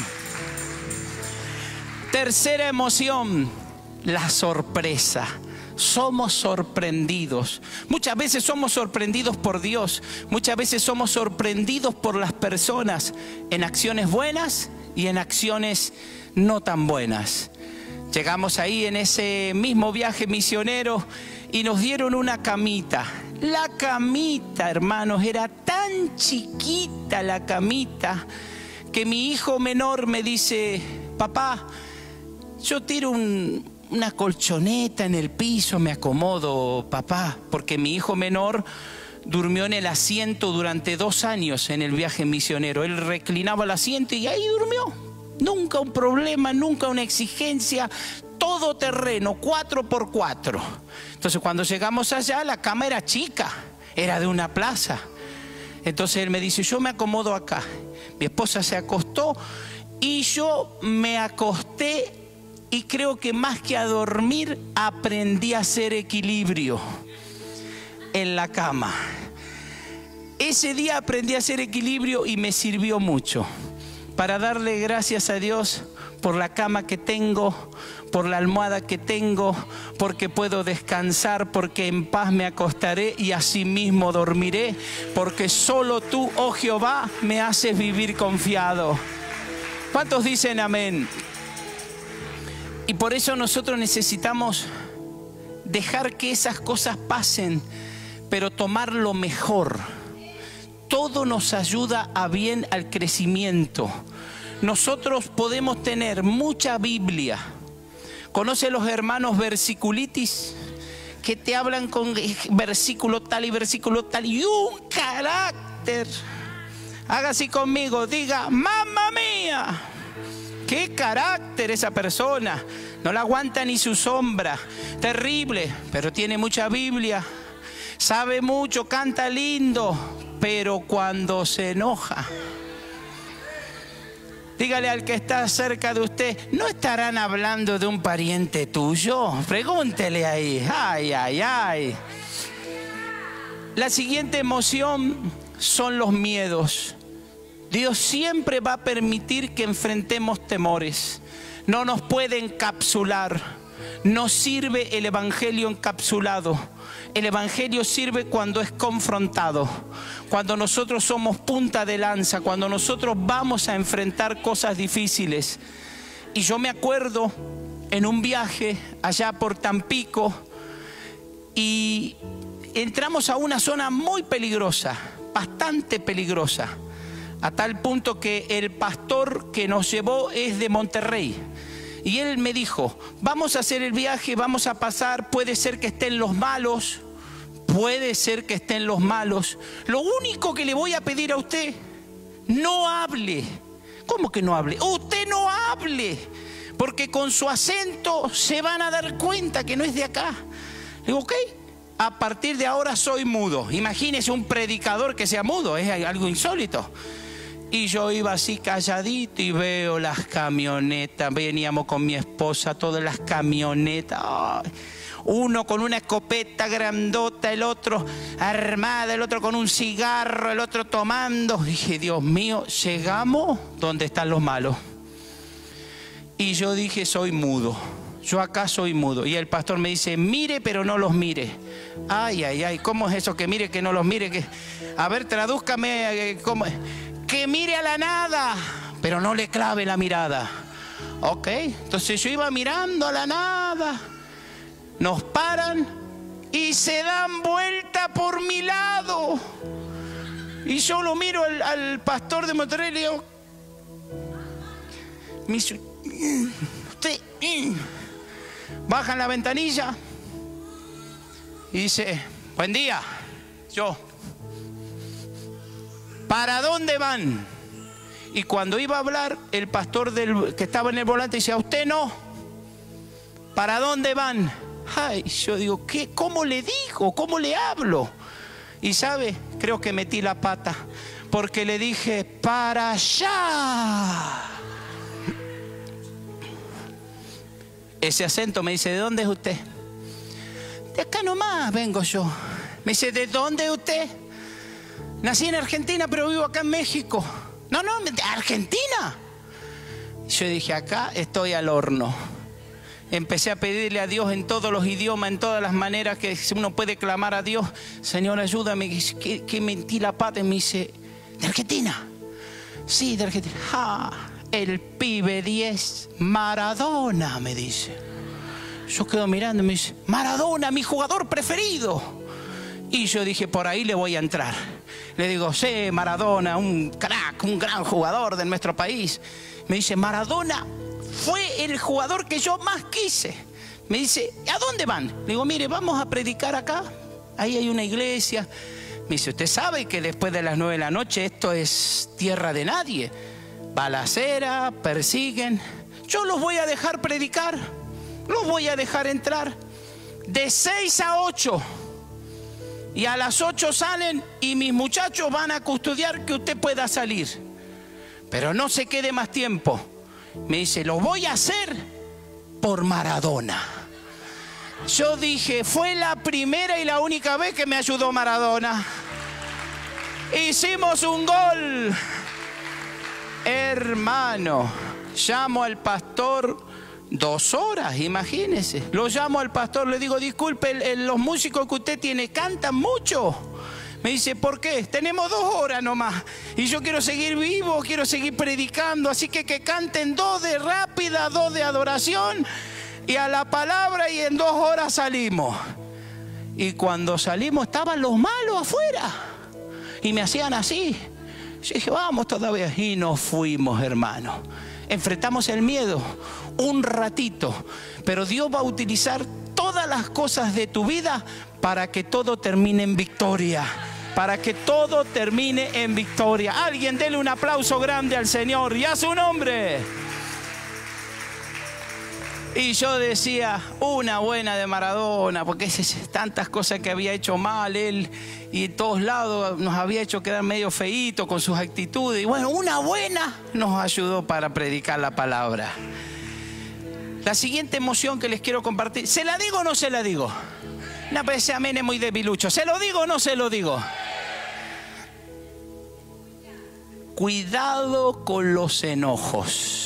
Tercera emoción, la sorpresa. Somos sorprendidos. Muchas veces somos sorprendidos por Dios. Muchas veces somos sorprendidos por las personas en acciones buenas y en acciones no tan buenas. Llegamos ahí en ese mismo viaje misionero y nos dieron una camita. La camita, hermanos, era tan chiquita la camita que mi hijo menor me dice, papá, yo tiro un, una colchoneta en el piso, me acomodo, papá, porque mi hijo menor durmió en el asiento durante dos años en el viaje misionero. Él reclinaba el asiento y ahí durmió. Nunca un problema, nunca una exigencia, todo terreno, cuatro por cuatro. Entonces cuando llegamos allá, la cama era chica, era de una plaza. Entonces él me dice, yo me acomodo acá. Mi esposa se acostó y yo me acosté. Y creo que más que a dormir, aprendí a hacer equilibrio en la cama. Ese día aprendí a hacer equilibrio y me sirvió mucho para darle gracias a Dios por la cama que tengo, por la almohada que tengo, porque puedo descansar, porque en paz me acostaré y asimismo dormiré, porque solo tú, oh Jehová, me haces vivir confiado. ¿Cuántos dicen amén? Y por eso nosotros necesitamos dejar que esas cosas pasen, pero tomar lo mejor. Todo nos ayuda a bien al crecimiento. Nosotros podemos tener mucha Biblia. ¿Conoce los hermanos versiculitis? Que te hablan con versículo tal y versículo tal y un carácter. Haga así conmigo, diga, mamma mía. Qué carácter esa persona. No la aguanta ni su sombra. Terrible, pero tiene mucha Biblia. Sabe mucho, canta lindo, pero cuando se enoja. Dígale al que está cerca de usted, ¿no estarán hablando de un pariente tuyo? Pregúntele ahí. Ay, ay, ay. La siguiente emoción son los miedos. Dios siempre va a permitir que enfrentemos temores. No nos puede encapsular. No sirve el evangelio encapsulado. El evangelio sirve cuando es confrontado, cuando nosotros somos punta de lanza, cuando nosotros vamos a enfrentar cosas difíciles. Y yo me acuerdo en un viaje allá por Tampico y entramos a una zona muy peligrosa, bastante peligrosa, a tal punto que el pastor que nos llevó es de Monterrey. Y él me dijo, vamos a hacer el viaje, vamos a pasar, puede ser que estén los malos, puede ser que estén los malos. Lo único que le voy a pedir a usted, no hable. ¿Cómo que no hable? Usted no hable, porque con su acento se van a dar cuenta que no es de acá. Le digo, ok, a partir de ahora soy mudo. Imagínese un predicador que sea mudo, es algo insólito. Y yo iba así calladito y veo las camionetas. Veníamos con mi esposa, todas las camionetas. Ay, uno con una escopeta grandota, el otro armada, el otro con un cigarro, el otro tomando. Dije, Dios mío, llegamos donde están los malos. Y yo dije, soy mudo. Yo acá soy mudo. Y el pastor me dice, mire pero no los mire. Ay, ay, ay, ¿cómo es eso que mire que no los mire? Que... A ver, tradúzcame, ¿cómo es? Que mire a la nada, pero no le clave la mirada. Ok, entonces yo iba mirando a la nada. Nos paran y se dan vuelta por mi lado. Y yo lo miro al, al pastor de Monterrey y le digo, me dice, usted, bajan la ventanilla y dice, buen día. Yo, ¿para dónde van? Y cuando iba a hablar, el pastor del, que estaba en el volante decía, usted no. ¿Para dónde van? Ay, yo digo, ¿qué? ¿Cómo le digo? ¿Cómo le hablo? Y sabe, creo que metí la pata, porque le dije, para allá. Ese acento me dice, ¿de dónde es usted? De acá nomás vengo yo. Me dice, ¿de dónde es usted? Nací en Argentina, pero vivo acá en México. No, no, ¿de Argentina? Yo dije, acá estoy al horno. Empecé a pedirle a Dios en todos los idiomas, en todas las maneras que uno puede clamar a Dios. Señor, ayúdame, que, que mentí la pata. Y me dice, ¿de Argentina? Sí, de Argentina. Ah, el pibe diez, Maradona, me dice. Yo quedo mirando y me dice, Maradona, mi jugador preferido. Y yo dije, por ahí le voy a entrar. Le digo, sí, Maradona, un crack, un gran jugador de nuestro país. Me dice, Maradona fue el jugador que yo más quise. Me dice, ¿a dónde van? Le digo, mire, vamos a predicar acá. Ahí hay una iglesia. Me dice, usted sabe que después de las nueve de la noche esto es tierra de nadie. Balacera, persiguen. Yo los voy a dejar predicar. Los voy a dejar entrar. De seis a ocho. Y a las ocho salen y mis muchachos van a custodiar que usted pueda salir. Pero no se quede más tiempo. Me dice, lo voy a hacer por Maradona. Yo dije, fue la primera y la única vez que me ayudó Maradona. Hicimos un gol. Hermano, llamo al pastor dos horas, imagínese. Lo llamo al pastor, le digo, disculpe, el, el, los músicos que usted tiene cantan mucho. Me dice, ¿por qué? Tenemos dos horas nomás. Y yo quiero seguir vivo, quiero seguir predicando. Así que que canten dos de rápida, dos de adoración. Y a la palabra y en dos horas salimos. Y cuando salimos estaban los malos afuera. Y me hacían así. Yo dije, vamos todavía. Y nos fuimos, hermano. Enfrentamos el miedo un ratito. Pero Dios va a utilizar todas las cosas de tu vida para que todo termine en victoria. Para que todo termine en victoria. Alguien dele un aplauso grande al Señor y a su nombre. Y yo decía, una buena de Maradona, porque es tantas cosas que había hecho mal él y en todos lados nos había hecho quedar medio feíto con sus actitudes. Y bueno, una buena nos ayudó para predicar la palabra. La siguiente emoción que les quiero compartir, ¿se la digo o no se la digo? No, pero ese amén es muy debilucho. ¿Se lo digo o no se lo digo? Cuidado con los enojos.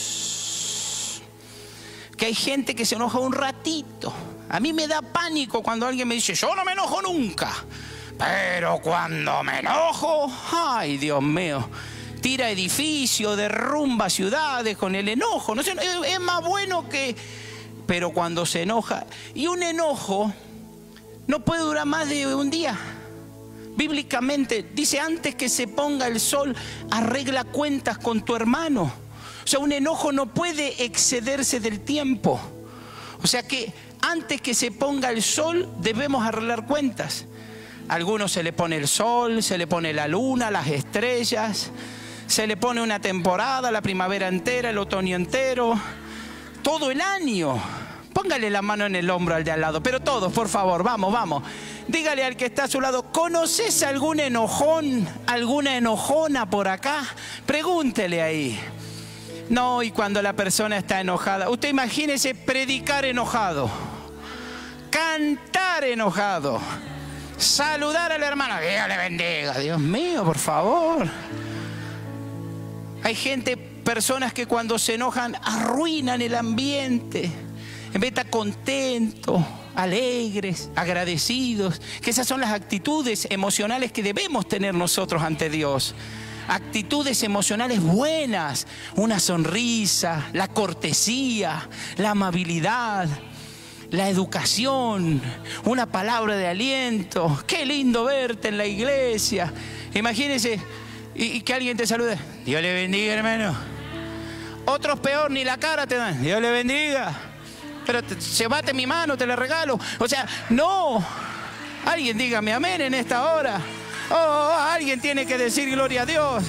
Que hay gente que se enoja un ratito. A mí me da pánico cuando alguien me dice, yo no me enojo nunca. Pero cuando me enojo, ay Dios mío, tira edificios, derrumba ciudades con el enojo. No sé, es más bueno que... Pero cuando se enoja, y un enojo no puede durar más de un día. Bíblicamente dice, antes que se ponga el sol, arregla cuentas con tu hermano. O sea, un enojo no puede excederse del tiempo. O sea que antes que se ponga el sol debemos arreglar cuentas. A algunos se le pone el sol, se le pone la luna, las estrellas, se le pone una temporada, la primavera entera, el otoño entero, todo el año. Póngale la mano en el hombro al de al lado, pero todos, por favor, vamos, vamos. Dígale al que está a su lado, ¿conoces algún enojón, alguna enojona por acá? Pregúntele ahí. No, y cuando la persona está enojada, usted imagínese predicar enojado, cantar enojado, saludar a la hermana, Dios le bendiga, Dios mío, por favor. Hay gente, personas que cuando se enojan arruinan el ambiente, en vez de estar contentos, alegres, agradecidos, que esas son las actitudes emocionales que debemos tener nosotros ante Dios. Actitudes emocionales buenas, una sonrisa, la cortesía, la amabilidad, la educación, una palabra de aliento. Qué lindo verte en la iglesia. Imagínense y, y que alguien te salude. Dios le bendiga, hermano. Otros peor, ni la cara te dan. Dios le bendiga. Pero te, llévate mi mano, te la regalo. O sea, no. Alguien dígame amén en esta hora. Oh, alguien tiene que decir gloria a Dios.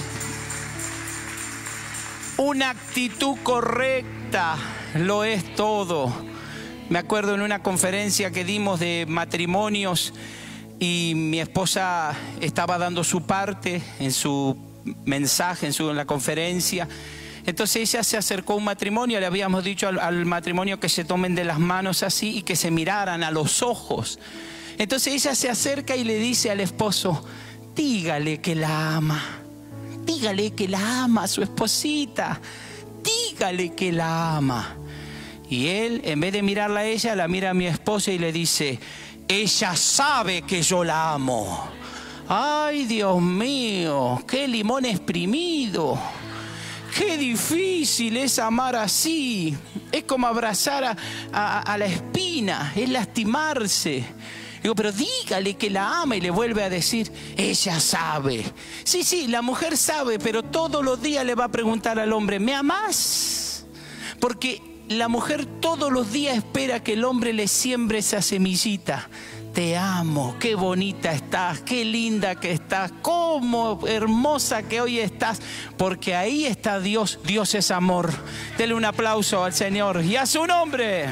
Una actitud correcta lo es todo. Me acuerdo en una conferencia que dimos de matrimonios y mi esposa estaba dando su parte en su mensaje, en, su, en la conferencia. Entonces ella se acercó a un matrimonio, le habíamos dicho al, al matrimonio que se tomen de las manos así y que se miraran a los ojos. Entonces ella se acerca y le dice al esposo, dígale que la ama, dígale que la ama a su esposita, dígale que la ama. Y él, en vez de mirarla a ella, la mira a mi esposa y le dice, ella sabe que yo la amo. Ay, Dios mío, qué limón exprimido. Qué difícil es amar así. Es como abrazar a, a, a la espina, es lastimarse. Digo, pero dígale que la ama, y le vuelve a decir, ella sabe. Sí, sí, la mujer sabe, pero todos los días le va a preguntar al hombre, ¿me amás? Porque la mujer todos los días espera que el hombre le siembre esa semillita. Te amo, qué bonita estás, qué linda que estás, cómo hermosa que hoy estás, porque ahí está Dios, Dios es amor. Dele un aplauso al Señor y a su nombre.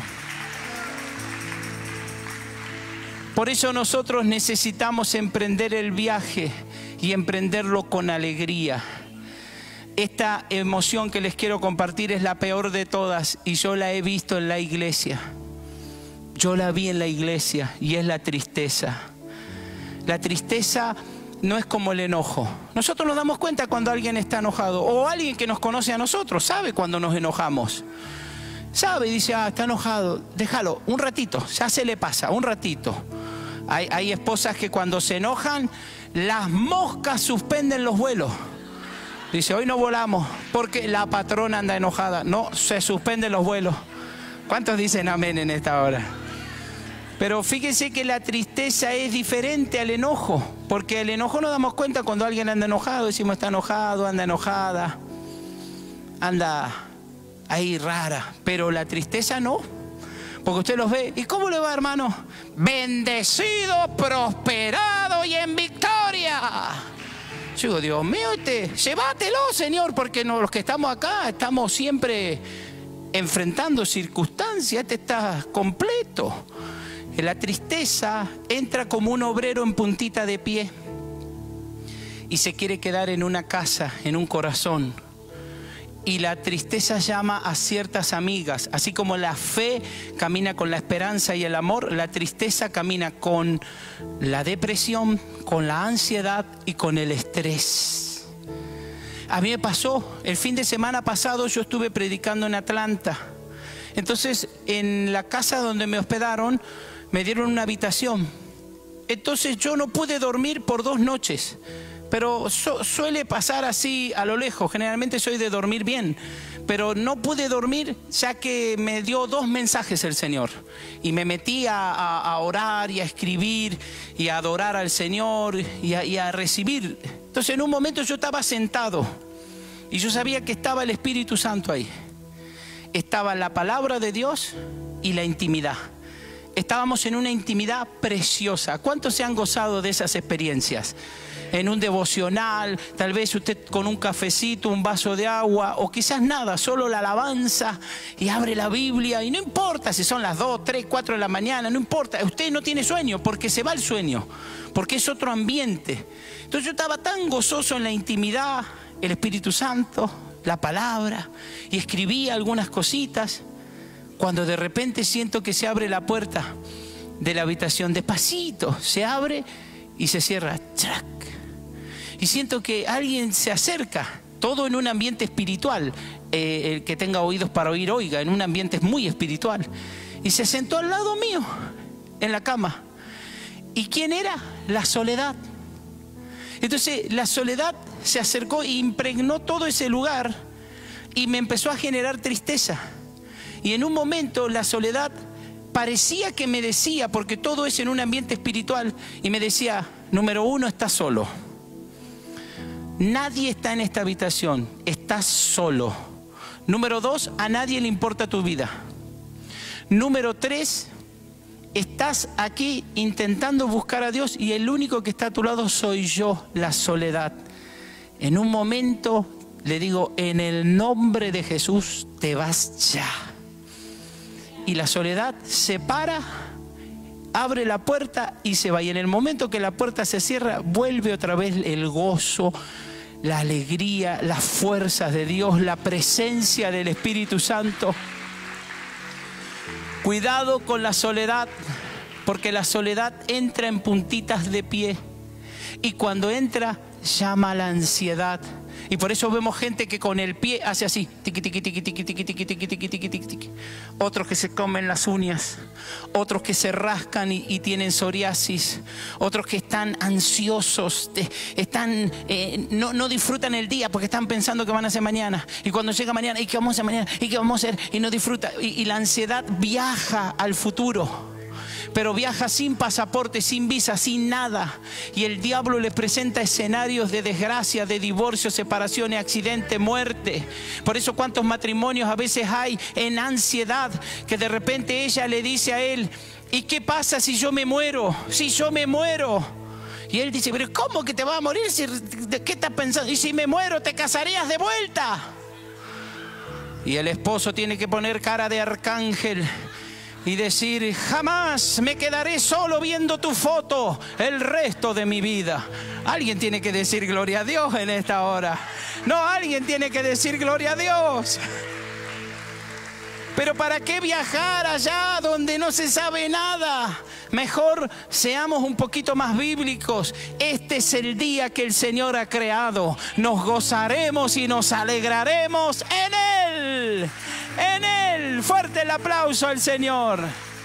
Por eso nosotros necesitamos emprender el viaje y emprenderlo con alegría. Esta emoción que les quiero compartir es la peor de todas y yo la he visto en la iglesia. Yo la vi en la iglesia y es la tristeza. La tristeza no es como el enojo. Nosotros nos damos cuenta cuando alguien está enojado o alguien que nos conoce a nosotros sabe cuando nos enojamos. Sabe y dice, ah, está enojado, déjalo, un ratito, ya se le pasa, un ratito. Hay, hay esposas que cuando se enojan, las moscas suspenden los vuelos. Dice, hoy no volamos porque la patrona anda enojada. No, se suspenden los vuelos. ¿Cuántos dicen amén en esta hora? Pero fíjense que la tristeza es diferente al enojo, porque el enojo nos damos cuenta cuando alguien anda enojado, decimos está enojado, anda enojada, anda ahí rara, pero la tristeza no, porque usted los ve, ¿y cómo le va, hermano? Bendecido, prosperado y en victoria. Yo digo, Dios mío, este, llévatelo, Señor, porque no, los que estamos acá estamos siempre enfrentando circunstancias, este está completo. En la tristeza entra como un obrero en puntita de pie y se quiere quedar en una casa, en un corazón. Y la tristeza llama a ciertas amigas, así como la fe camina con la esperanza y el amor, la tristeza camina con la depresión, con la ansiedad y con el estrés. A mí me pasó, el fin de semana pasado yo estuve predicando en Atlanta. Entonces en la casa donde me hospedaron me dieron una habitación. Entonces yo no pude dormir por dos noches. Pero su, suele pasar así a lo lejos, generalmente soy de dormir bien, pero no pude dormir ya que me dio dos mensajes el Señor. Y me metí a, a, a orar y a escribir y a adorar al Señor y a, y a recibir. Entonces en un momento yo estaba sentado y yo sabía que estaba el Espíritu Santo ahí. Estaba la palabra de Dios y la intimidad. Estábamos en una intimidad preciosa. ¿Cuántos se han gozado de esas experiencias? En un devocional, tal vez usted con un cafecito, un vaso de agua, o quizás nada, solo la alabanza, y abre la Biblia, y no importa si son las dos, tres, cuatro de la mañana, no importa, usted no tiene sueño, porque se va el sueño, porque es otro ambiente. Entonces yo estaba tan gozoso en la intimidad, el Espíritu Santo, la palabra, y escribía algunas cositas, cuando de repente siento que se abre la puerta de la habitación, despacito, se abre y se cierra, ¡trac! Y siento que alguien se acerca, todo en un ambiente espiritual. Eh, el que tenga oídos para oír, oiga, en un ambiente muy espiritual. Y se sentó al lado mío, en la cama. ¿Y quién era? La soledad. Entonces la soledad se acercó e impregnó todo ese lugar y me empezó a generar tristeza. Y en un momento la soledad parecía que me decía, porque todo es en un ambiente espiritual, y me decía, número uno, estás solo. Nadie está en esta habitación, estás solo. Número dos, a nadie le importa tu vida. Número tres, estás aquí intentando buscar a Dios y el único que está a tu lado soy yo, la soledad. En un momento le digo, en el nombre de Jesús te vas ya. Y la soledad se para, abre la puerta y se va. Y en el momento que la puerta se cierra, vuelve otra vez el gozo, la alegría, las fuerzas de Dios, la presencia del Espíritu Santo. Cuidado con la soledad, porque la soledad entra en puntitas de pie. Y cuando entra, llama a la ansiedad. Y por eso vemos gente que con el pie hace así, tiqui, tiqui, tiqui, tiqui, tiqui, tiqui, tiqui, tiqui, tiqui, tiqui, tiqui. Otros que se comen las uñas, otros que se rascan y, y tienen psoriasis, otros que están ansiosos, te, están, eh, no, no disfrutan el día porque están pensando que van a hacer mañana. Y cuando llega mañana, ¿y qué vamos a hacer mañana? ¿Y qué vamos a hacer? Y no disfruta. Y, y la ansiedad viaja al futuro. Pero viaja sin pasaporte, sin visa, sin nada. Y el diablo le presenta escenarios de desgracia, de divorcio, separaciones, accidente, muerte. Por eso cuántos matrimonios a veces hay en ansiedad, que de repente ella le dice a él, ¿y qué pasa si yo me muero? Si yo me muero. Y él dice, pero ¿cómo que te vas a morir? ¿De qué estás pensando? Y si me muero, ¿te casarías de vuelta? Y el esposo tiene que poner cara de arcángel y decir, jamás me quedaré solo viendo tu foto el resto de mi vida. Alguien tiene que decir gloria a Dios en esta hora. No, alguien tiene que decir gloria a Dios. Pero ¿para qué viajar allá donde no se sabe nada? Mejor seamos un poquito más bíblicos. Este es el día que el Señor ha creado. Nos gozaremos y nos alegraremos en Él. En Él. Fuerte el aplauso al Señor.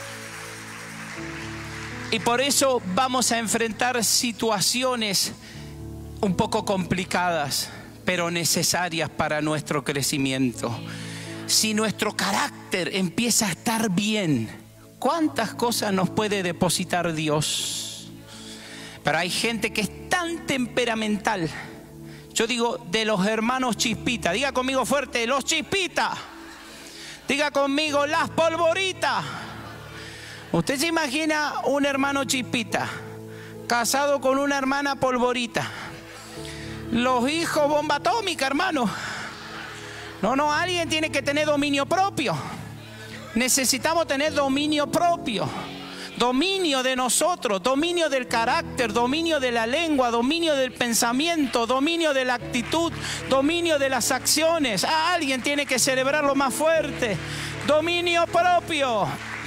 Y por eso vamos a enfrentar situaciones un poco complicadas, pero necesarias para nuestro crecimiento. Si nuestro carácter empieza a estar bien, ¿cuántas cosas nos puede depositar Dios? Pero hay gente que es tan temperamental. Yo digo de los hermanos Chispita. Diga conmigo fuerte, los Chispita. Diga conmigo, las polvoritas. Usted se imagina un hermano Chispita casado con una hermana polvorita. Los hijos bomba atómica, hermano. No, no, alguien tiene que tener dominio propio. Necesitamos tener dominio propio. Dominio de nosotros, dominio del carácter, dominio de la lengua, dominio del pensamiento, dominio de la actitud, dominio de las acciones. Ah, alguien tiene que celebrarlo más fuerte. Dominio propio.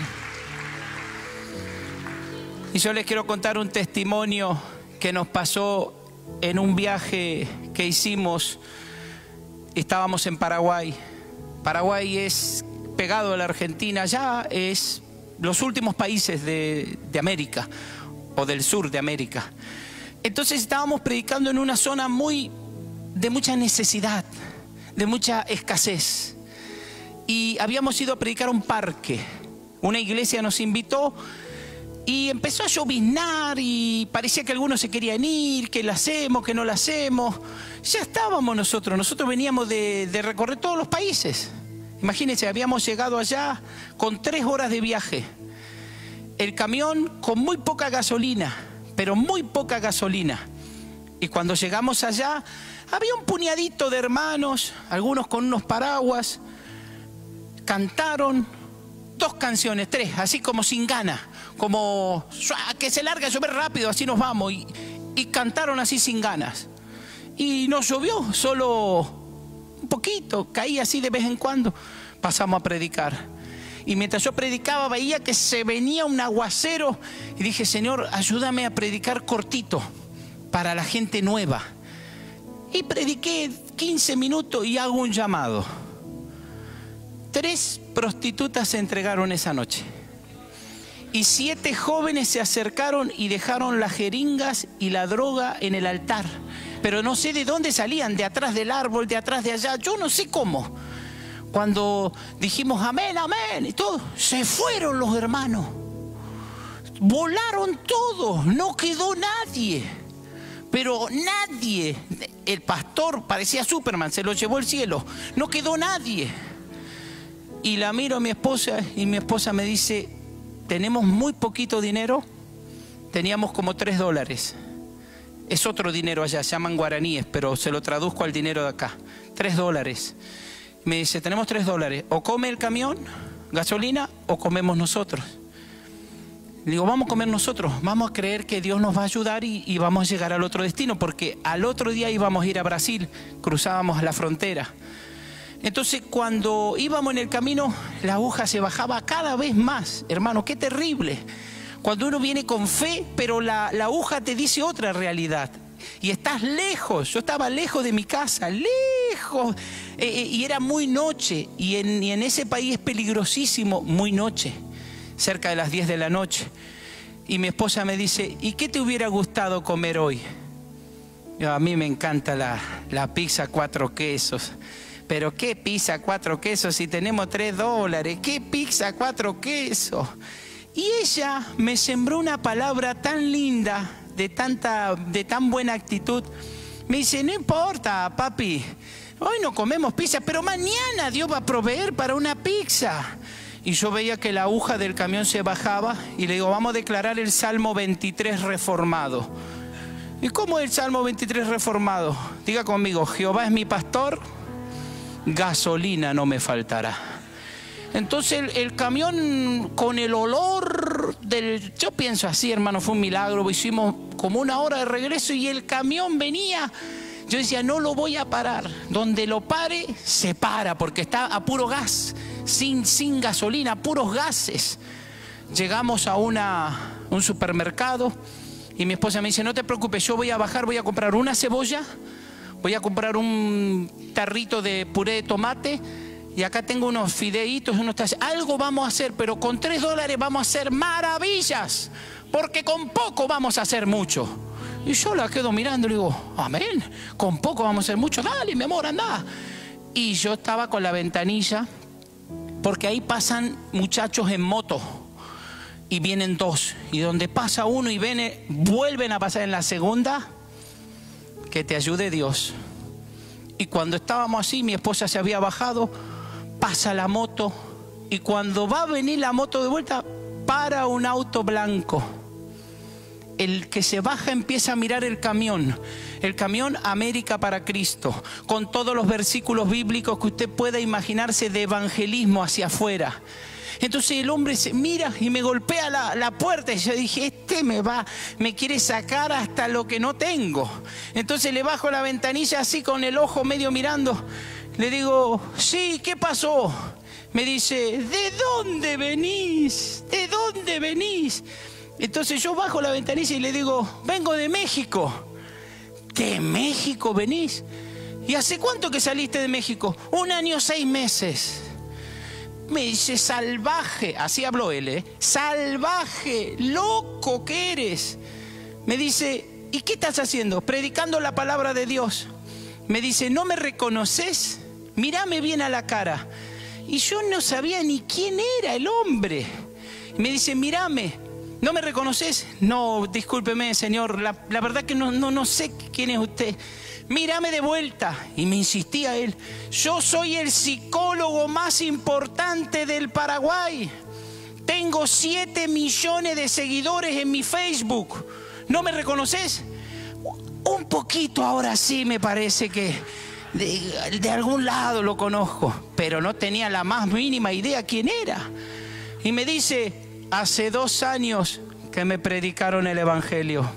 Y yo les quiero contar un testimonio que nos pasó en un viaje que hicimos. Estábamos en Paraguay. Paraguay es pegado a la Argentina, ya es los últimos países de, de América, o del sur de América. Entonces estábamos predicando en una zona muy de mucha necesidad, de mucha escasez. Y habíamos ido a predicar a un parque. Una iglesia nos invitó y empezó a lloviznar y parecía que algunos se querían ir, que la hacemos, que no la hacemos. Ya estábamos nosotros, nosotros veníamos de, de recorrer todos los países. Imagínense, habíamos llegado allá con tres horas de viaje. El camión con muy poca gasolina, pero muy poca gasolina. Y cuando llegamos allá, había un puñadito de hermanos, algunos con unos paraguas. Cantaron dos canciones, tres, así como sin ganas, como que se larga a llover rápido, así nos vamos. Y, y cantaron así sin ganas. Y no llovió, solo un poquito, caía así de vez en cuando. Pasamos a predicar. Y mientras yo predicaba veía que se venía un aguacero y dije, Señor, ayúdame a predicar cortito para la gente nueva. Y prediqué quince minutos y hago un llamado. Tres prostitutas se entregaron esa noche. Y siete jóvenes se acercaron y dejaron las jeringas y la droga en el altar. Pero no sé de dónde salían, de atrás del árbol, de atrás de allá, yo no sé cómo. Cuando dijimos amén, amén y todo, se fueron los hermanos. Volaron todos, no quedó nadie. Pero nadie, el pastor parecía Superman, se lo llevó al cielo. No quedó nadie. Y la miro a mi esposa y mi esposa me dice, tenemos muy poquito dinero, teníamos como tres dólares. Es otro dinero allá, se llaman guaraníes, pero se lo traduzco al dinero de acá. Tres dólares. Me dice, tenemos tres dólares. O come el camión, gasolina, o comemos nosotros. Le digo, vamos a comer nosotros. Vamos a creer que Dios nos va a ayudar y, y vamos a llegar al otro destino. Porque al otro día íbamos a ir a Brasil, cruzábamos la frontera. Entonces, cuando íbamos en el camino, la aguja se bajaba cada vez más. Hermano, qué terrible. Cuando uno viene con fe, pero la, la aguja te dice otra realidad. Y estás lejos, yo estaba lejos de mi casa, lejos. Eh, eh, y era muy noche, y en, y en ese país es peligrosísimo, muy noche, cerca de las diez de la noche. Y mi esposa me dice, ¿y qué te hubiera gustado comer hoy? Yo, a mí me encanta la, la pizza cuatro quesos. Pero ¿qué pizza cuatro quesos si tenemos tres dólares? ¿Qué pizza cuatro quesos? Y ella me sembró una palabra tan linda, de, tanta, de tan buena actitud. Me dice, no importa, papi, hoy no comemos pizza, pero mañana Dios va a proveer para una pizza. Y yo veía que la aguja del camión se bajaba y le digo, vamos a declarar el Salmo veintitrés reformado. ¿Y cómo es el Salmo veintitrés reformado? Diga conmigo, Jehová es mi pastor, gasolina no me faltará. Entonces el, el camión con el olor del... Yo pienso así, hermano, fue un milagro. Hicimos como una hora de regreso y el camión venía. Yo decía, no lo voy a parar. Donde lo pare, se para, porque está a puro gas, sin, sin gasolina, puros gases. Llegamos a una, un supermercado y mi esposa me dice, no te preocupes, yo voy a bajar, voy a comprar una cebolla, voy a comprar un tarrito de puré de tomate. Y acá tengo unos fideitos, unos tazos. Algo vamos a hacer, pero con tres dólares vamos a hacer maravillas. Porque con poco vamos a hacer mucho. Y yo la quedo mirando y le digo, amén, con poco vamos a hacer mucho. Dale, mi amor, anda. Y yo estaba con la ventanilla, porque ahí pasan muchachos en moto. Y vienen dos. Y donde pasa uno y viene, vuelven a pasar en la segunda. Que te ayude Dios. Y cuando estábamos así, mi esposa se había bajado. Pasa la moto y cuando va a venir la moto de vuelta, para un auto blanco. el que se baja empieza a mirar el camión, el camión América para Cristo, con todos los versículos bíblicos que usted pueda imaginarse de evangelismo hacia afuera. Entonces el hombre se mira y me golpea la, la puerta y yo dije, este me va, me quiere sacar hasta lo que no tengo. Entonces le bajo la ventanilla así con el ojo medio mirando, le digo, sí, ¿qué pasó? Me dice, ¿de dónde venís? ¿De dónde venís? Entonces yo bajo la ventanilla y le digo, vengo de México. ¿De México venís? ¿Y hace cuánto que saliste de México? Un año, seis meses. Me dice, salvaje, así habló él, ¿eh? Salvaje, loco que eres. Me dice, ¿y qué estás haciendo? Predicando la palabra de Dios. Me dice, ¿no me reconoces? Mírame bien a la cara. Y yo no sabía ni quién era el hombre. Me dice, mírame, ¿no me reconoces? No, discúlpeme, señor, la, la verdad que no, no, no sé quién es usted. Mírame de vuelta. Y me insistía él, yo soy el psicólogo más importante del Paraguay. Tengo siete millones de seguidores en mi Facebook. ¿No me reconoces? Un poquito ahora sí me parece que de, de algún lado lo conozco, pero no tenía la más mínima idea quién era. Y me dice, hace dos años que me predicaron el evangelio.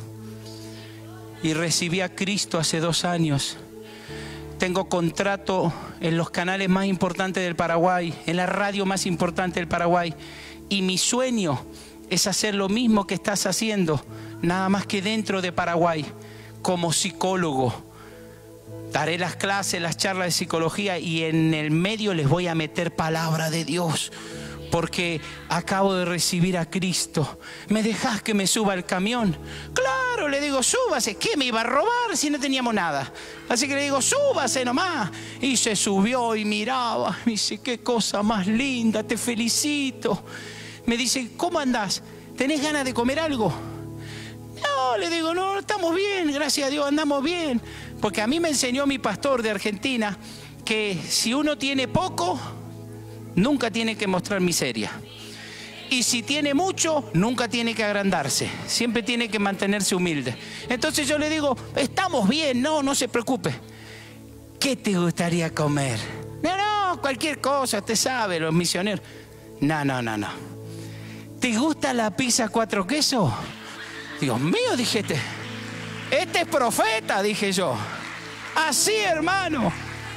Y recibí a Cristo hace dos años. Tengo contrato en los canales más importantes del Paraguay, en la radio más importante del Paraguay. Y mi sueño es hacer lo mismo que estás haciendo, nada más que dentro de Paraguay, como psicólogo. Daré las clases, las charlas de psicología y en el medio les voy a meter palabra de Dios. Porque acabo de recibir a Cristo. ¿Me dejás que me suba al camión? Claro, le digo, súbase. ¿Qué me iba a robar si no teníamos nada? Así que le digo, súbase nomás. Y se subió y miraba. Me dice, qué cosa más linda, te felicito. Me dice, ¿cómo andás? ¿Tenés ganas de comer algo? No, le digo, no, estamos bien, gracias a Dios, andamos bien. Porque a mí me enseñó mi pastor de Argentina que si uno tiene poco, nunca tiene que mostrar miseria. Y si tiene mucho, nunca tiene que agrandarse. Siempre tiene que mantenerse humilde. Entonces yo le digo, estamos bien, no, no se preocupe. ¿Qué te gustaría comer? No, no, cualquier cosa, usted sabe, los misioneros. No, no, no, no. ¿Te gusta la pizza cuatro quesos? Dios mío, dije este. Este es profeta, dije yo. Así, hermano.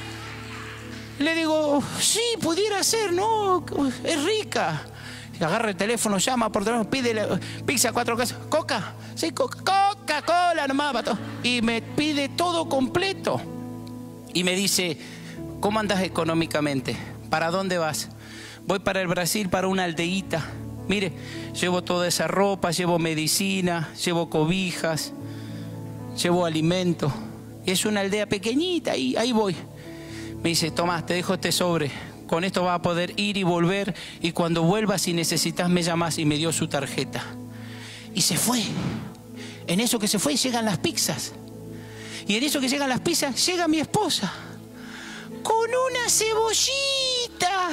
Le digo, sí, pudiera ser, no, es rica. Y agarra el teléfono, llama por teléfono, pide la pizza cuatro quesos. ¿Coca? Sí, Coca-Cola nomás, pato. Y me pide todo completo. Y me dice, ¿cómo andas económicamente? ¿Para dónde vas? Voy para el Brasil, para una aldeíta. Mire, llevo toda esa ropa, llevo medicina, llevo cobijas, llevo alimento. Es una aldea pequeñita y ahí voy. Me dice, Tomás, te dejo este sobre. Con esto vas a poder ir y volver. Y cuando vuelvas, si necesitas, me llamas. Y me dio su tarjeta. Y se fue. En eso que se fue, llegan las pizzas. Y en eso que llegan las pizzas, llega mi esposa. Con una cebollita.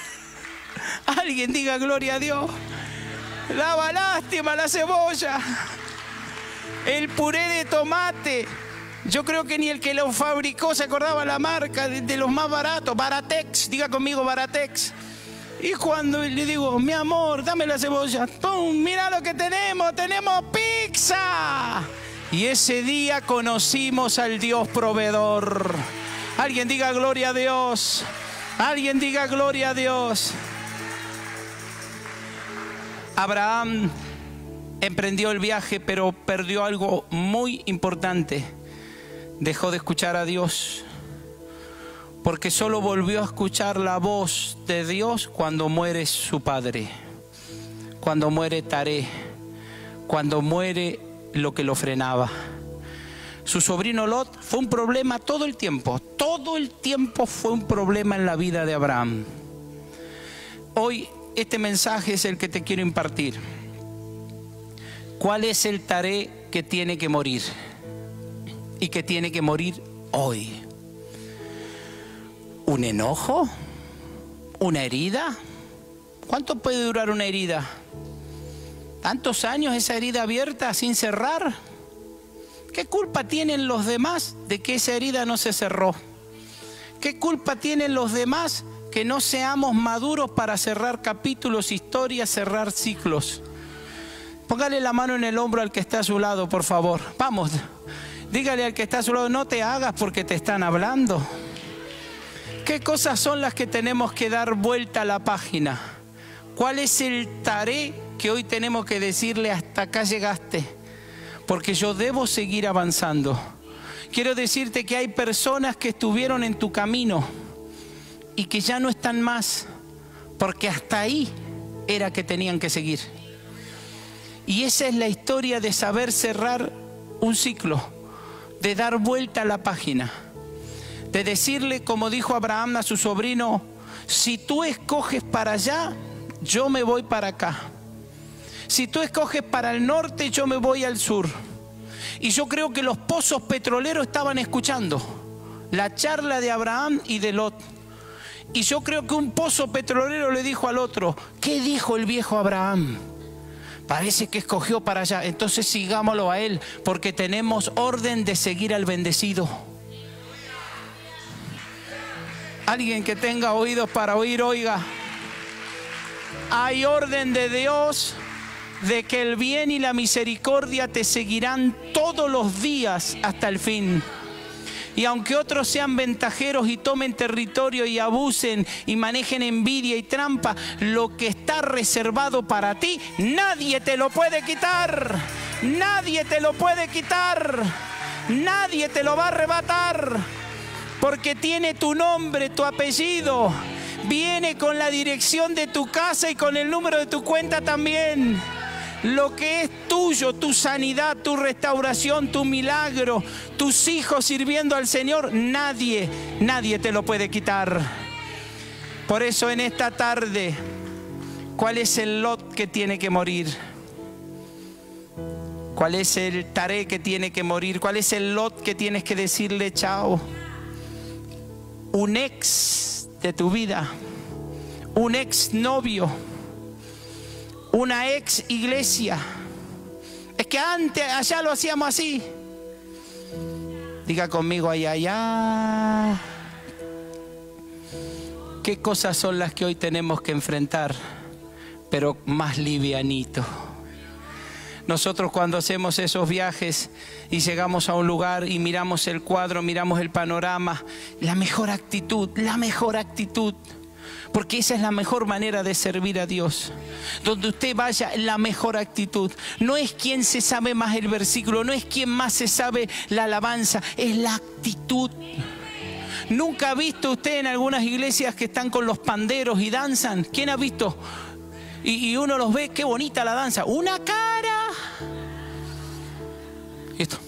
Alguien diga gloria a Dios. Daba lástima la cebolla. El puré de tomate. Yo creo que ni el que lo fabricó se acordaba la marca de, de los más baratos. Baratex, diga conmigo Baratex. Y cuando le digo, mi amor, dame la cebolla. ¡Pum! Mira lo que tenemos, tenemos pizza. Y ese día conocimos al Dios proveedor. Alguien diga gloria a Dios. Alguien diga gloria a Dios. Abraham emprendió el viaje, pero perdió algo muy importante. Dejó de escuchar a Dios, porque solo volvió a escuchar la voz de Dios cuando muere su padre, cuando muere Taré, cuando muere lo que lo frenaba. Su sobrino Lot fue un problema todo el tiempo, todo el tiempo fue un problema en la vida de Abraham. Hoy este mensaje es el que te quiero impartir. ¿Cuál es el Taré que tiene que morir? Y que tiene que morir hoy. ¿Un enojo? ¿Una herida? ¿Cuánto puede durar una herida? ¿Tantos años esa herida abierta sin cerrar? ¿Qué culpa tienen los demás de que esa herida no se cerró? ¿Qué culpa tienen los demás que no seamos maduros para cerrar capítulos, historias, cerrar ciclos? Póngale la mano en el hombro al que está a su lado, por favor. Vamos, dígale al que está a su lado, no te hagas porque te están hablando. ¿Qué cosas son las que tenemos que dar vuelta a la página? ¿Cuál es el taré que hoy tenemos que decirle hasta acá llegaste? Porque yo debo seguir avanzando. Quiero decirte que hay personas que estuvieron en tu camino y que ya no están más, porque hasta ahí era que tenían que seguir. Y esa es la historia de saber cerrar un ciclo, de dar vuelta a la página, de decirle, como dijo Abraham a su sobrino, si tú escoges para allá, yo me voy para acá. Si tú escoges para el norte, yo me voy al sur. Y yo creo que los pozos petroleros estaban escuchando la charla de Abraham y de Lot. Y yo creo que un pozo petrolero le dijo al otro, ¿qué dijo el viejo Abraham? Parece que escogió para allá, entonces sigámoslo a él, porque tenemos orden de seguir al bendecido. Alguien que tenga oídos para oír, oiga. Hay orden de Dios de que el bien y la misericordia te seguirán todos los días hasta el fin. Y aunque otros sean ventajeros y tomen territorio y abusen y manejen envidia y trampa, lo que está reservado para ti, nadie te lo puede quitar. Nadie te lo puede quitar. Nadie te lo va a arrebatar. Porque tiene tu nombre, tu apellido. Viene con la dirección de tu casa y con el número de tu cuenta también. Lo que es tuyo, tu sanidad, tu restauración, tu milagro, tus hijos sirviendo al Señor, nadie, nadie te lo puede quitar. Por eso en esta tarde, ¿cuál es el Lot que tiene que morir? ¿Cuál es el Taré que tiene que morir? ¿Cuál es el Lot que tienes que decirle chao? Un ex de tu vida, un ex novio, una ex iglesia. Es que antes, allá lo hacíamos así. Diga conmigo, ay, ay, ay. ¿Qué cosas son las que hoy tenemos que enfrentar? Pero más livianito. Nosotros cuando hacemos esos viajes y llegamos a un lugar y miramos el cuadro, miramos el panorama, la mejor actitud, la mejor actitud. Porque esa es la mejor manera de servir a Dios. Donde usted vaya, la mejor actitud. No es quien se sabe más el versículo, no es quien más se sabe la alabanza, es la actitud. ¿Nunca ha visto usted en algunas iglesias que están con los panderos y danzan? ¿Quién ha visto? Y, y uno los ve, qué bonita la danza. Una cara. Y esto.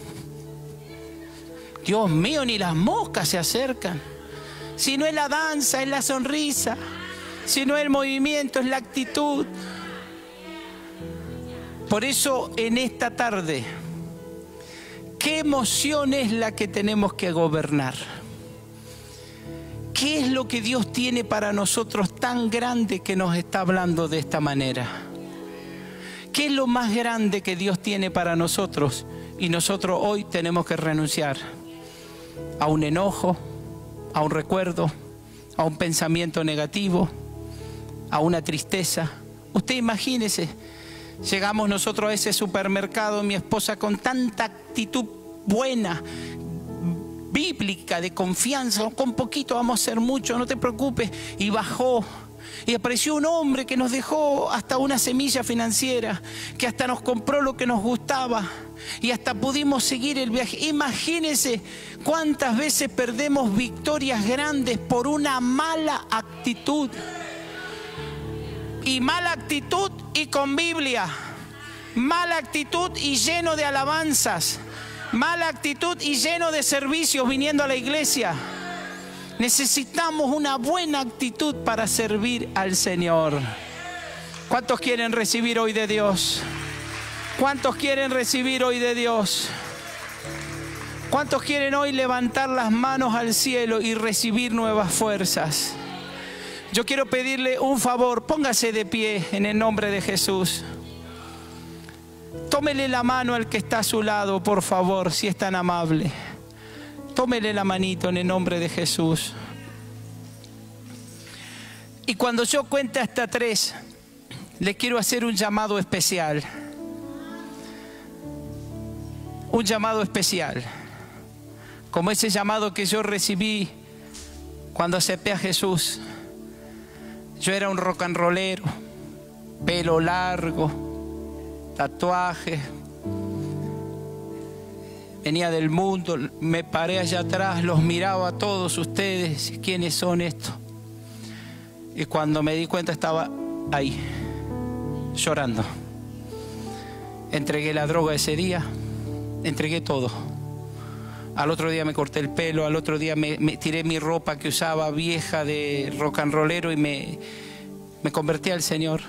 Dios mío, ni las moscas se acercan. Si no es la danza, es la sonrisa. Si no es el movimiento, es la actitud. Por eso en esta tarde, ¿qué emoción es la que tenemos que gobernar? ¿Qué es lo que Dios tiene para nosotros tan grande que nos está hablando de esta manera? ¿Qué es lo más grande que Dios tiene para nosotros? Y nosotros hoy tenemos que renunciar a un enojo, a un recuerdo, a un pensamiento negativo, a una tristeza. Usted imagínese, llegamos nosotros a ese supermercado, mi esposa con tanta actitud buena, bíblica, de confianza, con poquito vamos a hacer mucho, no te preocupes, y bajó. Y apareció un hombre que nos dejó hasta una semilla financiera, que hasta nos compró lo que nos gustaba y hasta pudimos seguir el viaje. Imagínense cuántas veces perdemos victorias grandes por una mala actitud. Y mala actitud y con Biblia. Mala actitud y lleno de alabanzas. Mala actitud y lleno de servicios viniendo a la iglesia. Necesitamos una buena actitud para servir al Señor. ¿Cuántos quieren recibir hoy de Dios? ¿Cuántos quieren recibir hoy de Dios? ¿Cuántos quieren hoy levantar las manos al cielo y recibir nuevas fuerzas? Yo quiero pedirle un favor, póngase de pie en el nombre de Jesús. Tómele la mano al que está a su lado, por favor, si es tan amable. Tómele la manito en el nombre de Jesús. Y cuando yo cuente hasta tres, le quiero hacer un llamado especial. Un llamado especial. Como ese llamado que yo recibí cuando acepté a Jesús. Yo era un rock and rollero, pelo largo, tatuaje. Venía del mundo, me paré allá atrás, los miraba a todos ustedes, ¿quiénes son estos? Y cuando me di cuenta estaba ahí, llorando. Entregué la droga ese día, entregué todo. Al otro día me corté el pelo, al otro día me, me tiré mi ropa que usaba vieja de rock and rollero y me, me convertí al Señor.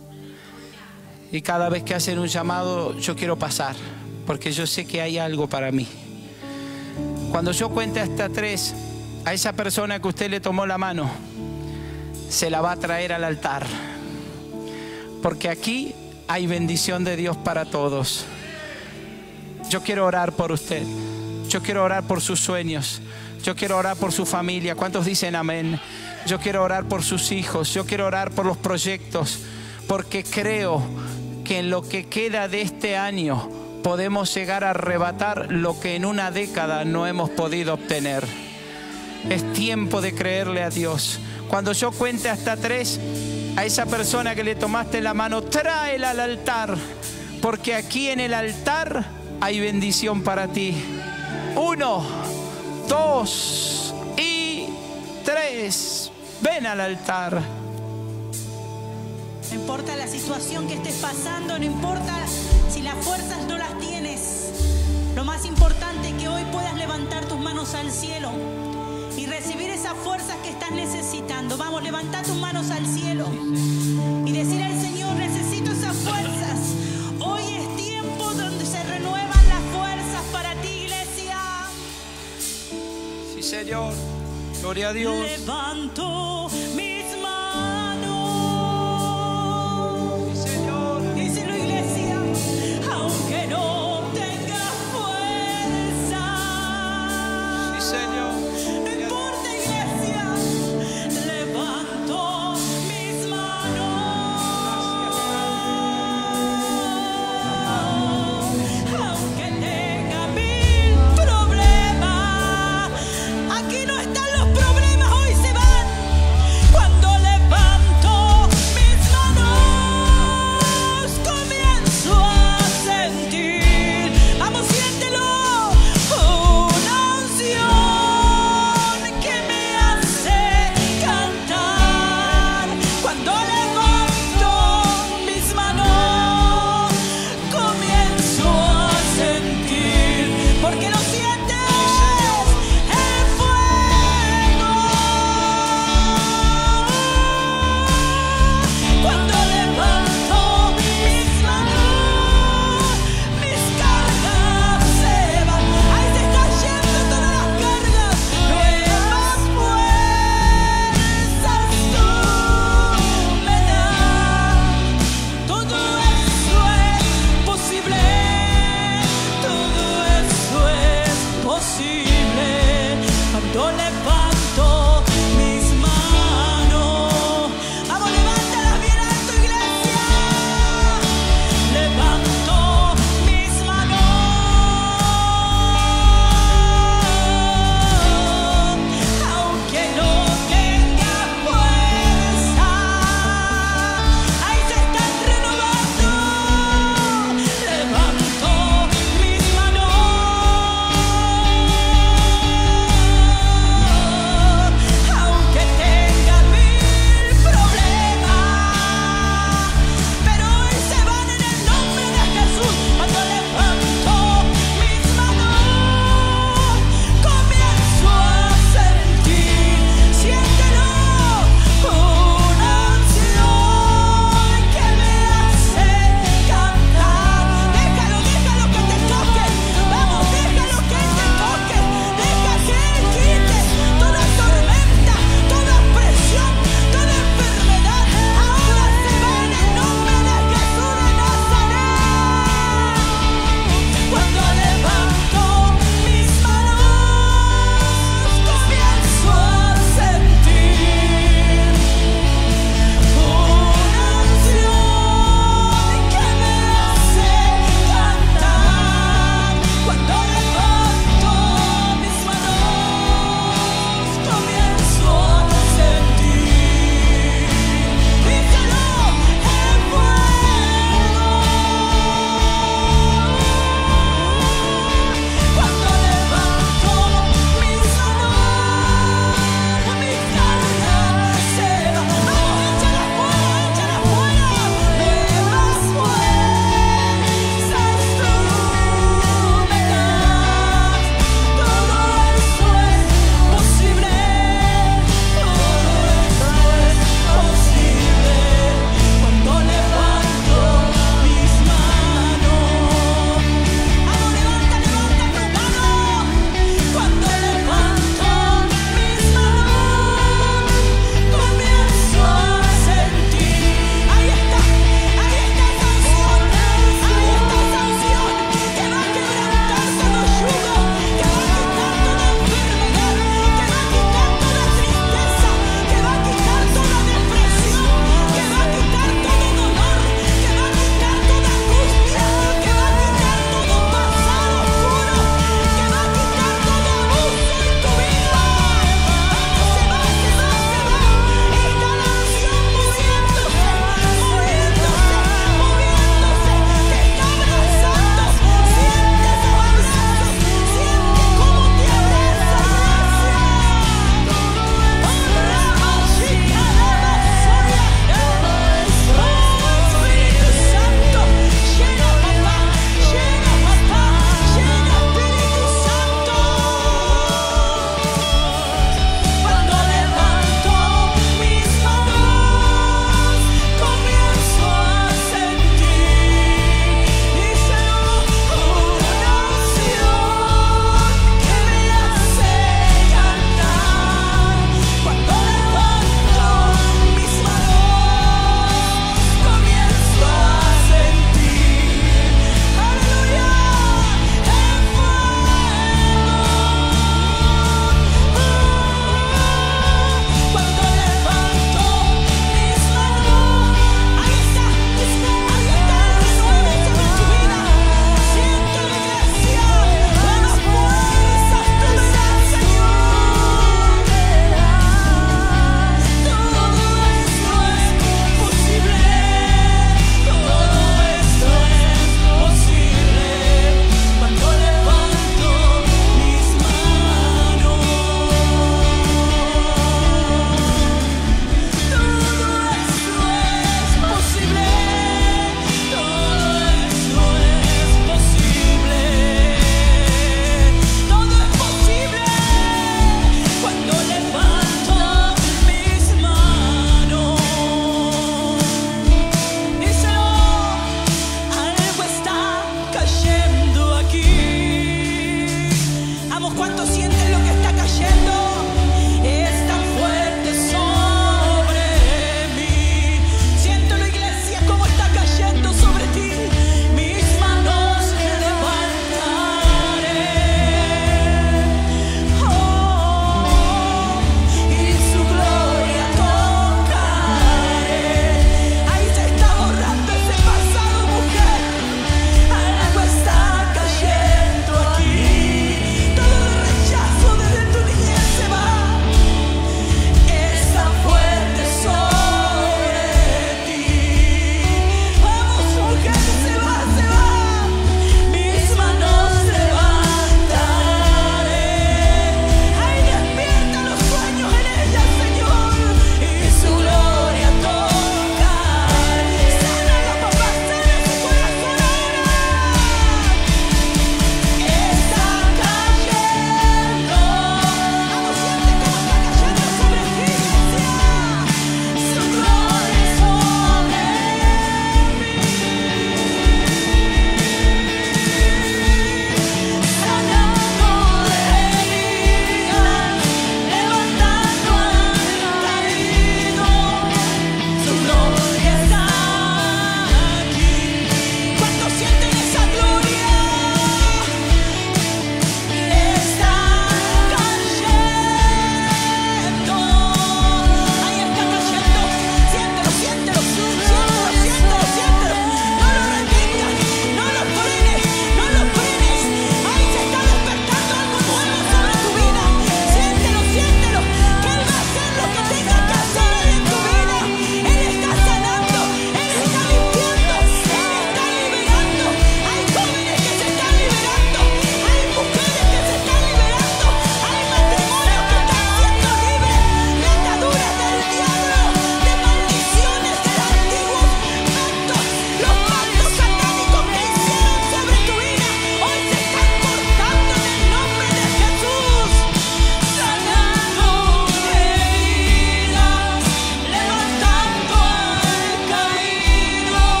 Y cada vez que hacen un llamado yo quiero pasar, porque yo sé que hay algo para mí. Cuando yo cuente hasta tres, a esa persona que usted le tomó la mano, se la va a traer al altar. Porque aquí hay bendición de Dios para todos. Yo quiero orar por usted. Yo quiero orar por sus sueños. Yo quiero orar por su familia. ¿Cuántos dicen amén? Yo quiero orar por sus hijos. Yo quiero orar por los proyectos. Porque creo que en lo que queda de este año podemos llegar a arrebatar lo que en una década no hemos podido obtener. Es tiempo de creerle a Dios. Cuando yo cuente hasta tres, a esa persona que le tomaste la mano, tráela al altar. Porque aquí en el altar hay bendición para ti. Uno, dos y tres. Ven al altar. No importa la situación que estés pasando, no importa si las fuerzas no las tienes. Lo más importante es que hoy puedas levantar tus manos al cielo y recibir esas fuerzas que estás necesitando. Vamos, levanta tus manos al cielo y decir al Señor, necesito esas fuerzas. Hoy es tiempo donde se renuevan las fuerzas para ti, iglesia. Sí, Señor. Gloria a Dios. Levanto mis manos. Sí, Señor. Díselo, iglesia, aunque no tenga fuerza. Sí, Señor. No importa, iglesia, levanto mis manos. Aunque tenga mil problemas, aquí no están los problemas, hoy se van.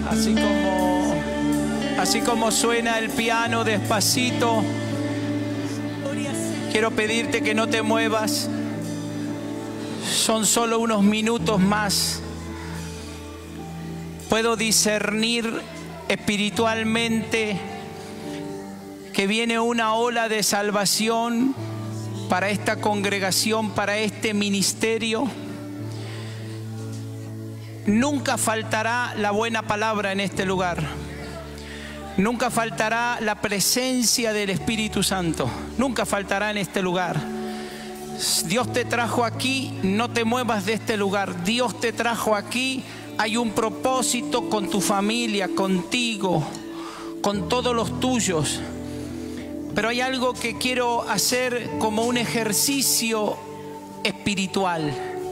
Así como, así como suena el piano despacito, quiero pedirte que no te muevas. Son solo unos minutos más. Puedo discernir espiritualmente que viene una ola de salvación para esta congregación, para este ministerio. Nunca faltará la buena palabra en este lugar. Nunca faltará la presencia del Espíritu Santo. Nunca faltará en este lugar. Dios te trajo aquí, no te muevas de este lugar. Dios te trajo aquí. Hay un propósito con tu familia, contigo, con todos los tuyos. Pero hay algo que quiero hacer como un ejercicio espiritual.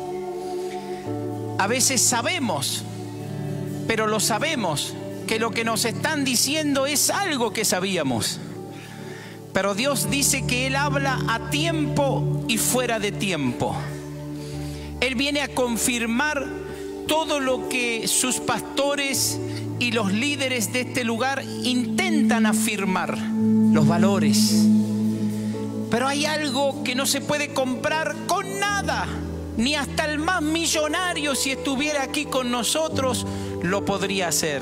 A veces sabemos, pero lo sabemos, que lo que nos están diciendo es algo que sabíamos. Pero Dios dice que Él habla a tiempo y fuera de tiempo. Él viene a confirmar todo lo que sus pastores y los líderes de este lugar intentan afirmar, los valores. Pero hay algo que no se puede comprar con nada, ni hasta el más millonario, si estuviera aquí con nosotros, lo podría hacer.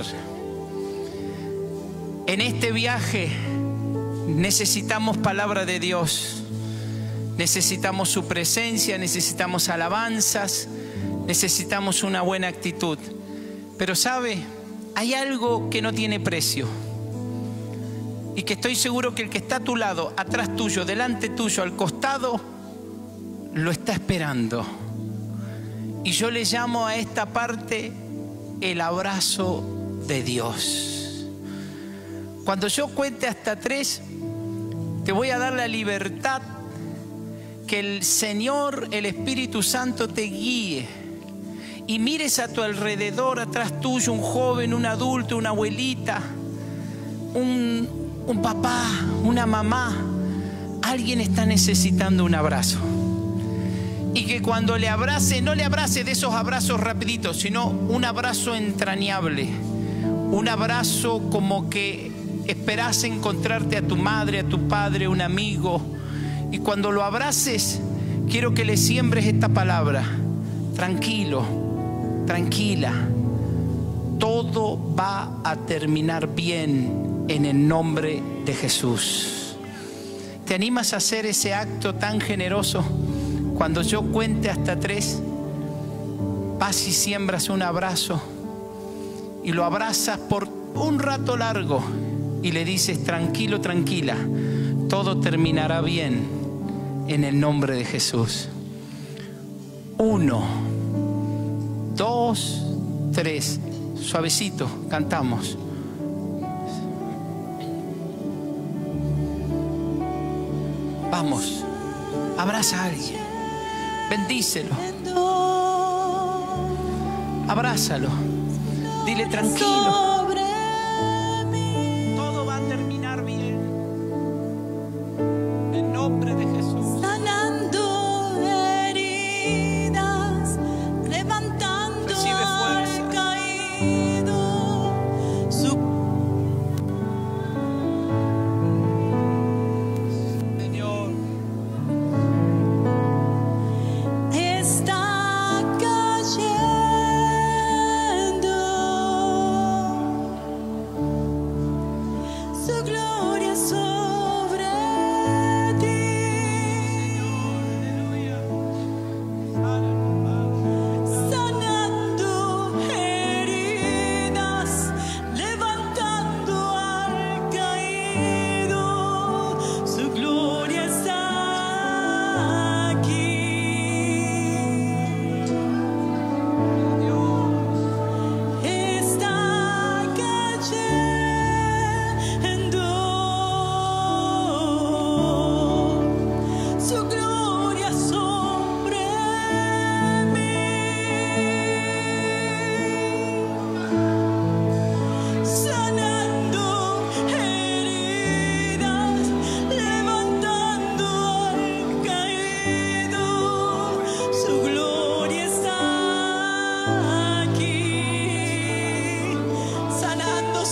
En este viaje necesitamos palabra de Dios, necesitamos su presencia, necesitamos alabanzas, necesitamos una buena actitud. Pero ¿sabe? Hay algo que no tiene precio y que estoy seguro que el que está a tu lado, atrás tuyo, delante tuyo, al costado, lo está esperando. Y yo le llamo a esta parte el abrazo de Dios. Cuando yo cuente hasta tres, te voy a dar la libertad que el Señor, el Espíritu Santo, te guíe. Y mires a tu alrededor, atrás tuyo, un joven, un adulto, una abuelita, un, un papá, una mamá. Alguien está necesitando un abrazo. Y que cuando le abrace, no le abrace de esos abrazos rapiditos, sino un abrazo entrañable. Un abrazo como que esperas encontrarte a tu madre, a tu padre, un amigo. Y cuando lo abraces, quiero que le siembres esta palabra: tranquilo, tranquila, todo va a terminar bien en el nombre de Jesús. ¿Te animas a hacer ese acto tan generoso? Cuando yo cuente hasta tres, vas y siembras un abrazo y lo abrazas por un rato largo y le dices: tranquilo, tranquila, todo terminará bien en el nombre de Jesús. Uno, dos, tres. Suavecito, cantamos. Vamos, abraza a alguien, bendícelo, abrázalo, dile: tranquilo, todo va a terminar bien en el nombre de Jesús. Sanando heridas, levantando al caído. Su Señor, está cayendo.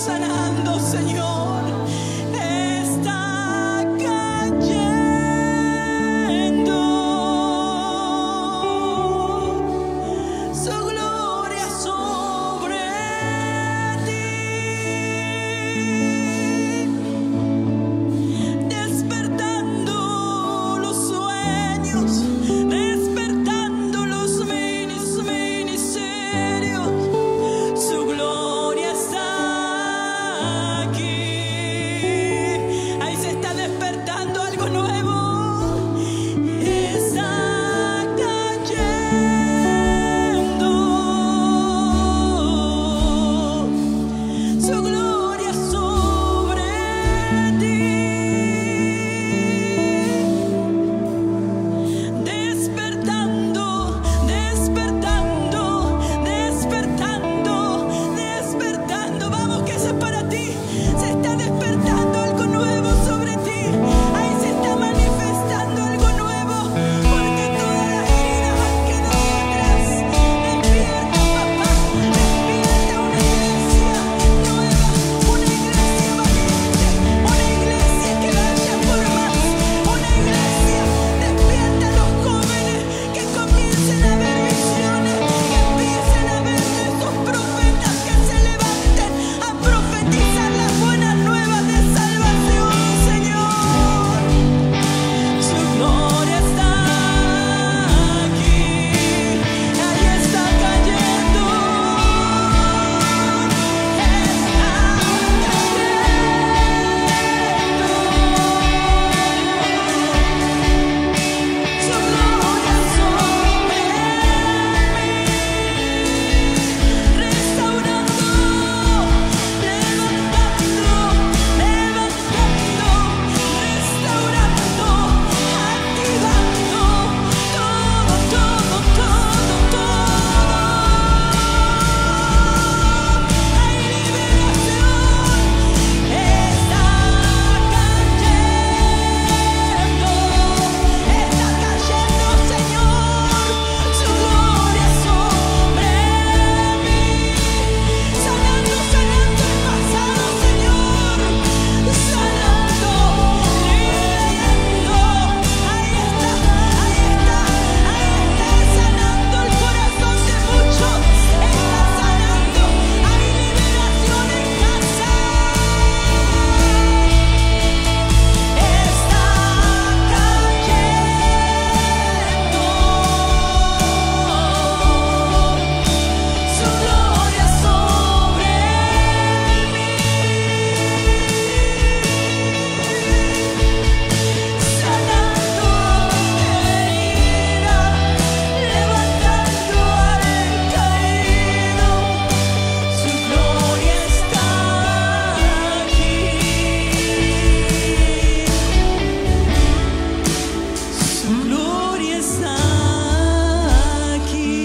sanando, Señor. Está cayendo su gloria sobre ti, despertando los sueños, despertando los minis- ministerios. Su gloria está aquí. Ahí se está despertando algo nuevo. Está cayendo su gloria sobre ti, despertando, despertando, despertando, despertando. Vamos, que eso es para ti. Se está despertando algo nuevo sobre ti. Ahí se está manifestando algo nuevo, porque todas las heridas han quedado atrás. Despierta, papá, despierta una iglesia nueva, una iglesia valiente, una iglesia que vaya por más, una iglesia. Despierta a los jóvenes, que comiencen a ver visiones, que empiecen a ver de esos profetas que se levanten a profetizar las buenas nuevas de salvación, Señor. Su gloria está aquí, ahí está cayendo, está cayendo. Su gloria sobre mí, restaurando, levantando, levantando, restaurando, activando todo, todo, todo, todo. Hay liberación, está cayendo, está cayendo, Señor. Su gloria sobre mí, sanando, sanando el pasado, Señor, sanando, leyendo. Ahí está, ahí está, ahí está sanando el corazón de muchos, está sanando. Hay liberación en casa, está cayendo su gloria sobre mí, sanando heridas, levantando al caído. Su gloria está aquí, su gloria está aquí.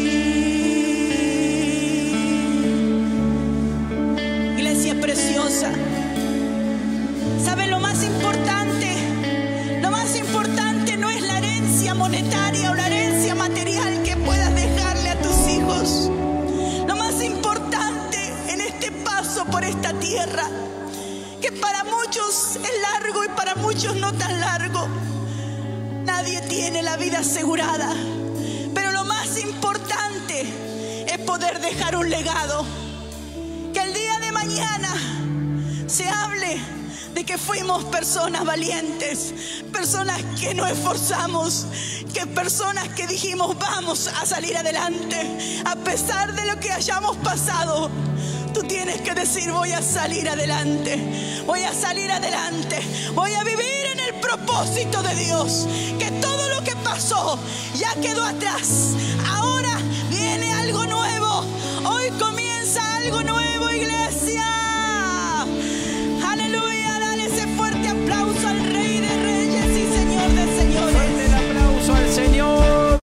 Iglesia preciosa, ¿saben lo más importante? Lo más importante no es la herencia monetaria o la herencia material que puedas dejarle a tus hijos. Lo más importante en este paso por esta tierra, que para muchos es largo y para muchos no tan largo. Nadie tiene la vida asegurada, pero lo más importante es poder dejar un legado. Que el día de mañana se hable de que fuimos personas valientes, personas que nos esforzamos, que personas que dijimos vamos a salir adelante a pesar de lo que hayamos pasado. Tú tienes que decir: voy a salir adelante, voy a salir adelante, voy a vivir en el propósito de Dios. Que todo lo que pasó ya quedó atrás, ahora viene algo nuevo. Hoy comienza algo nuevo, iglesia.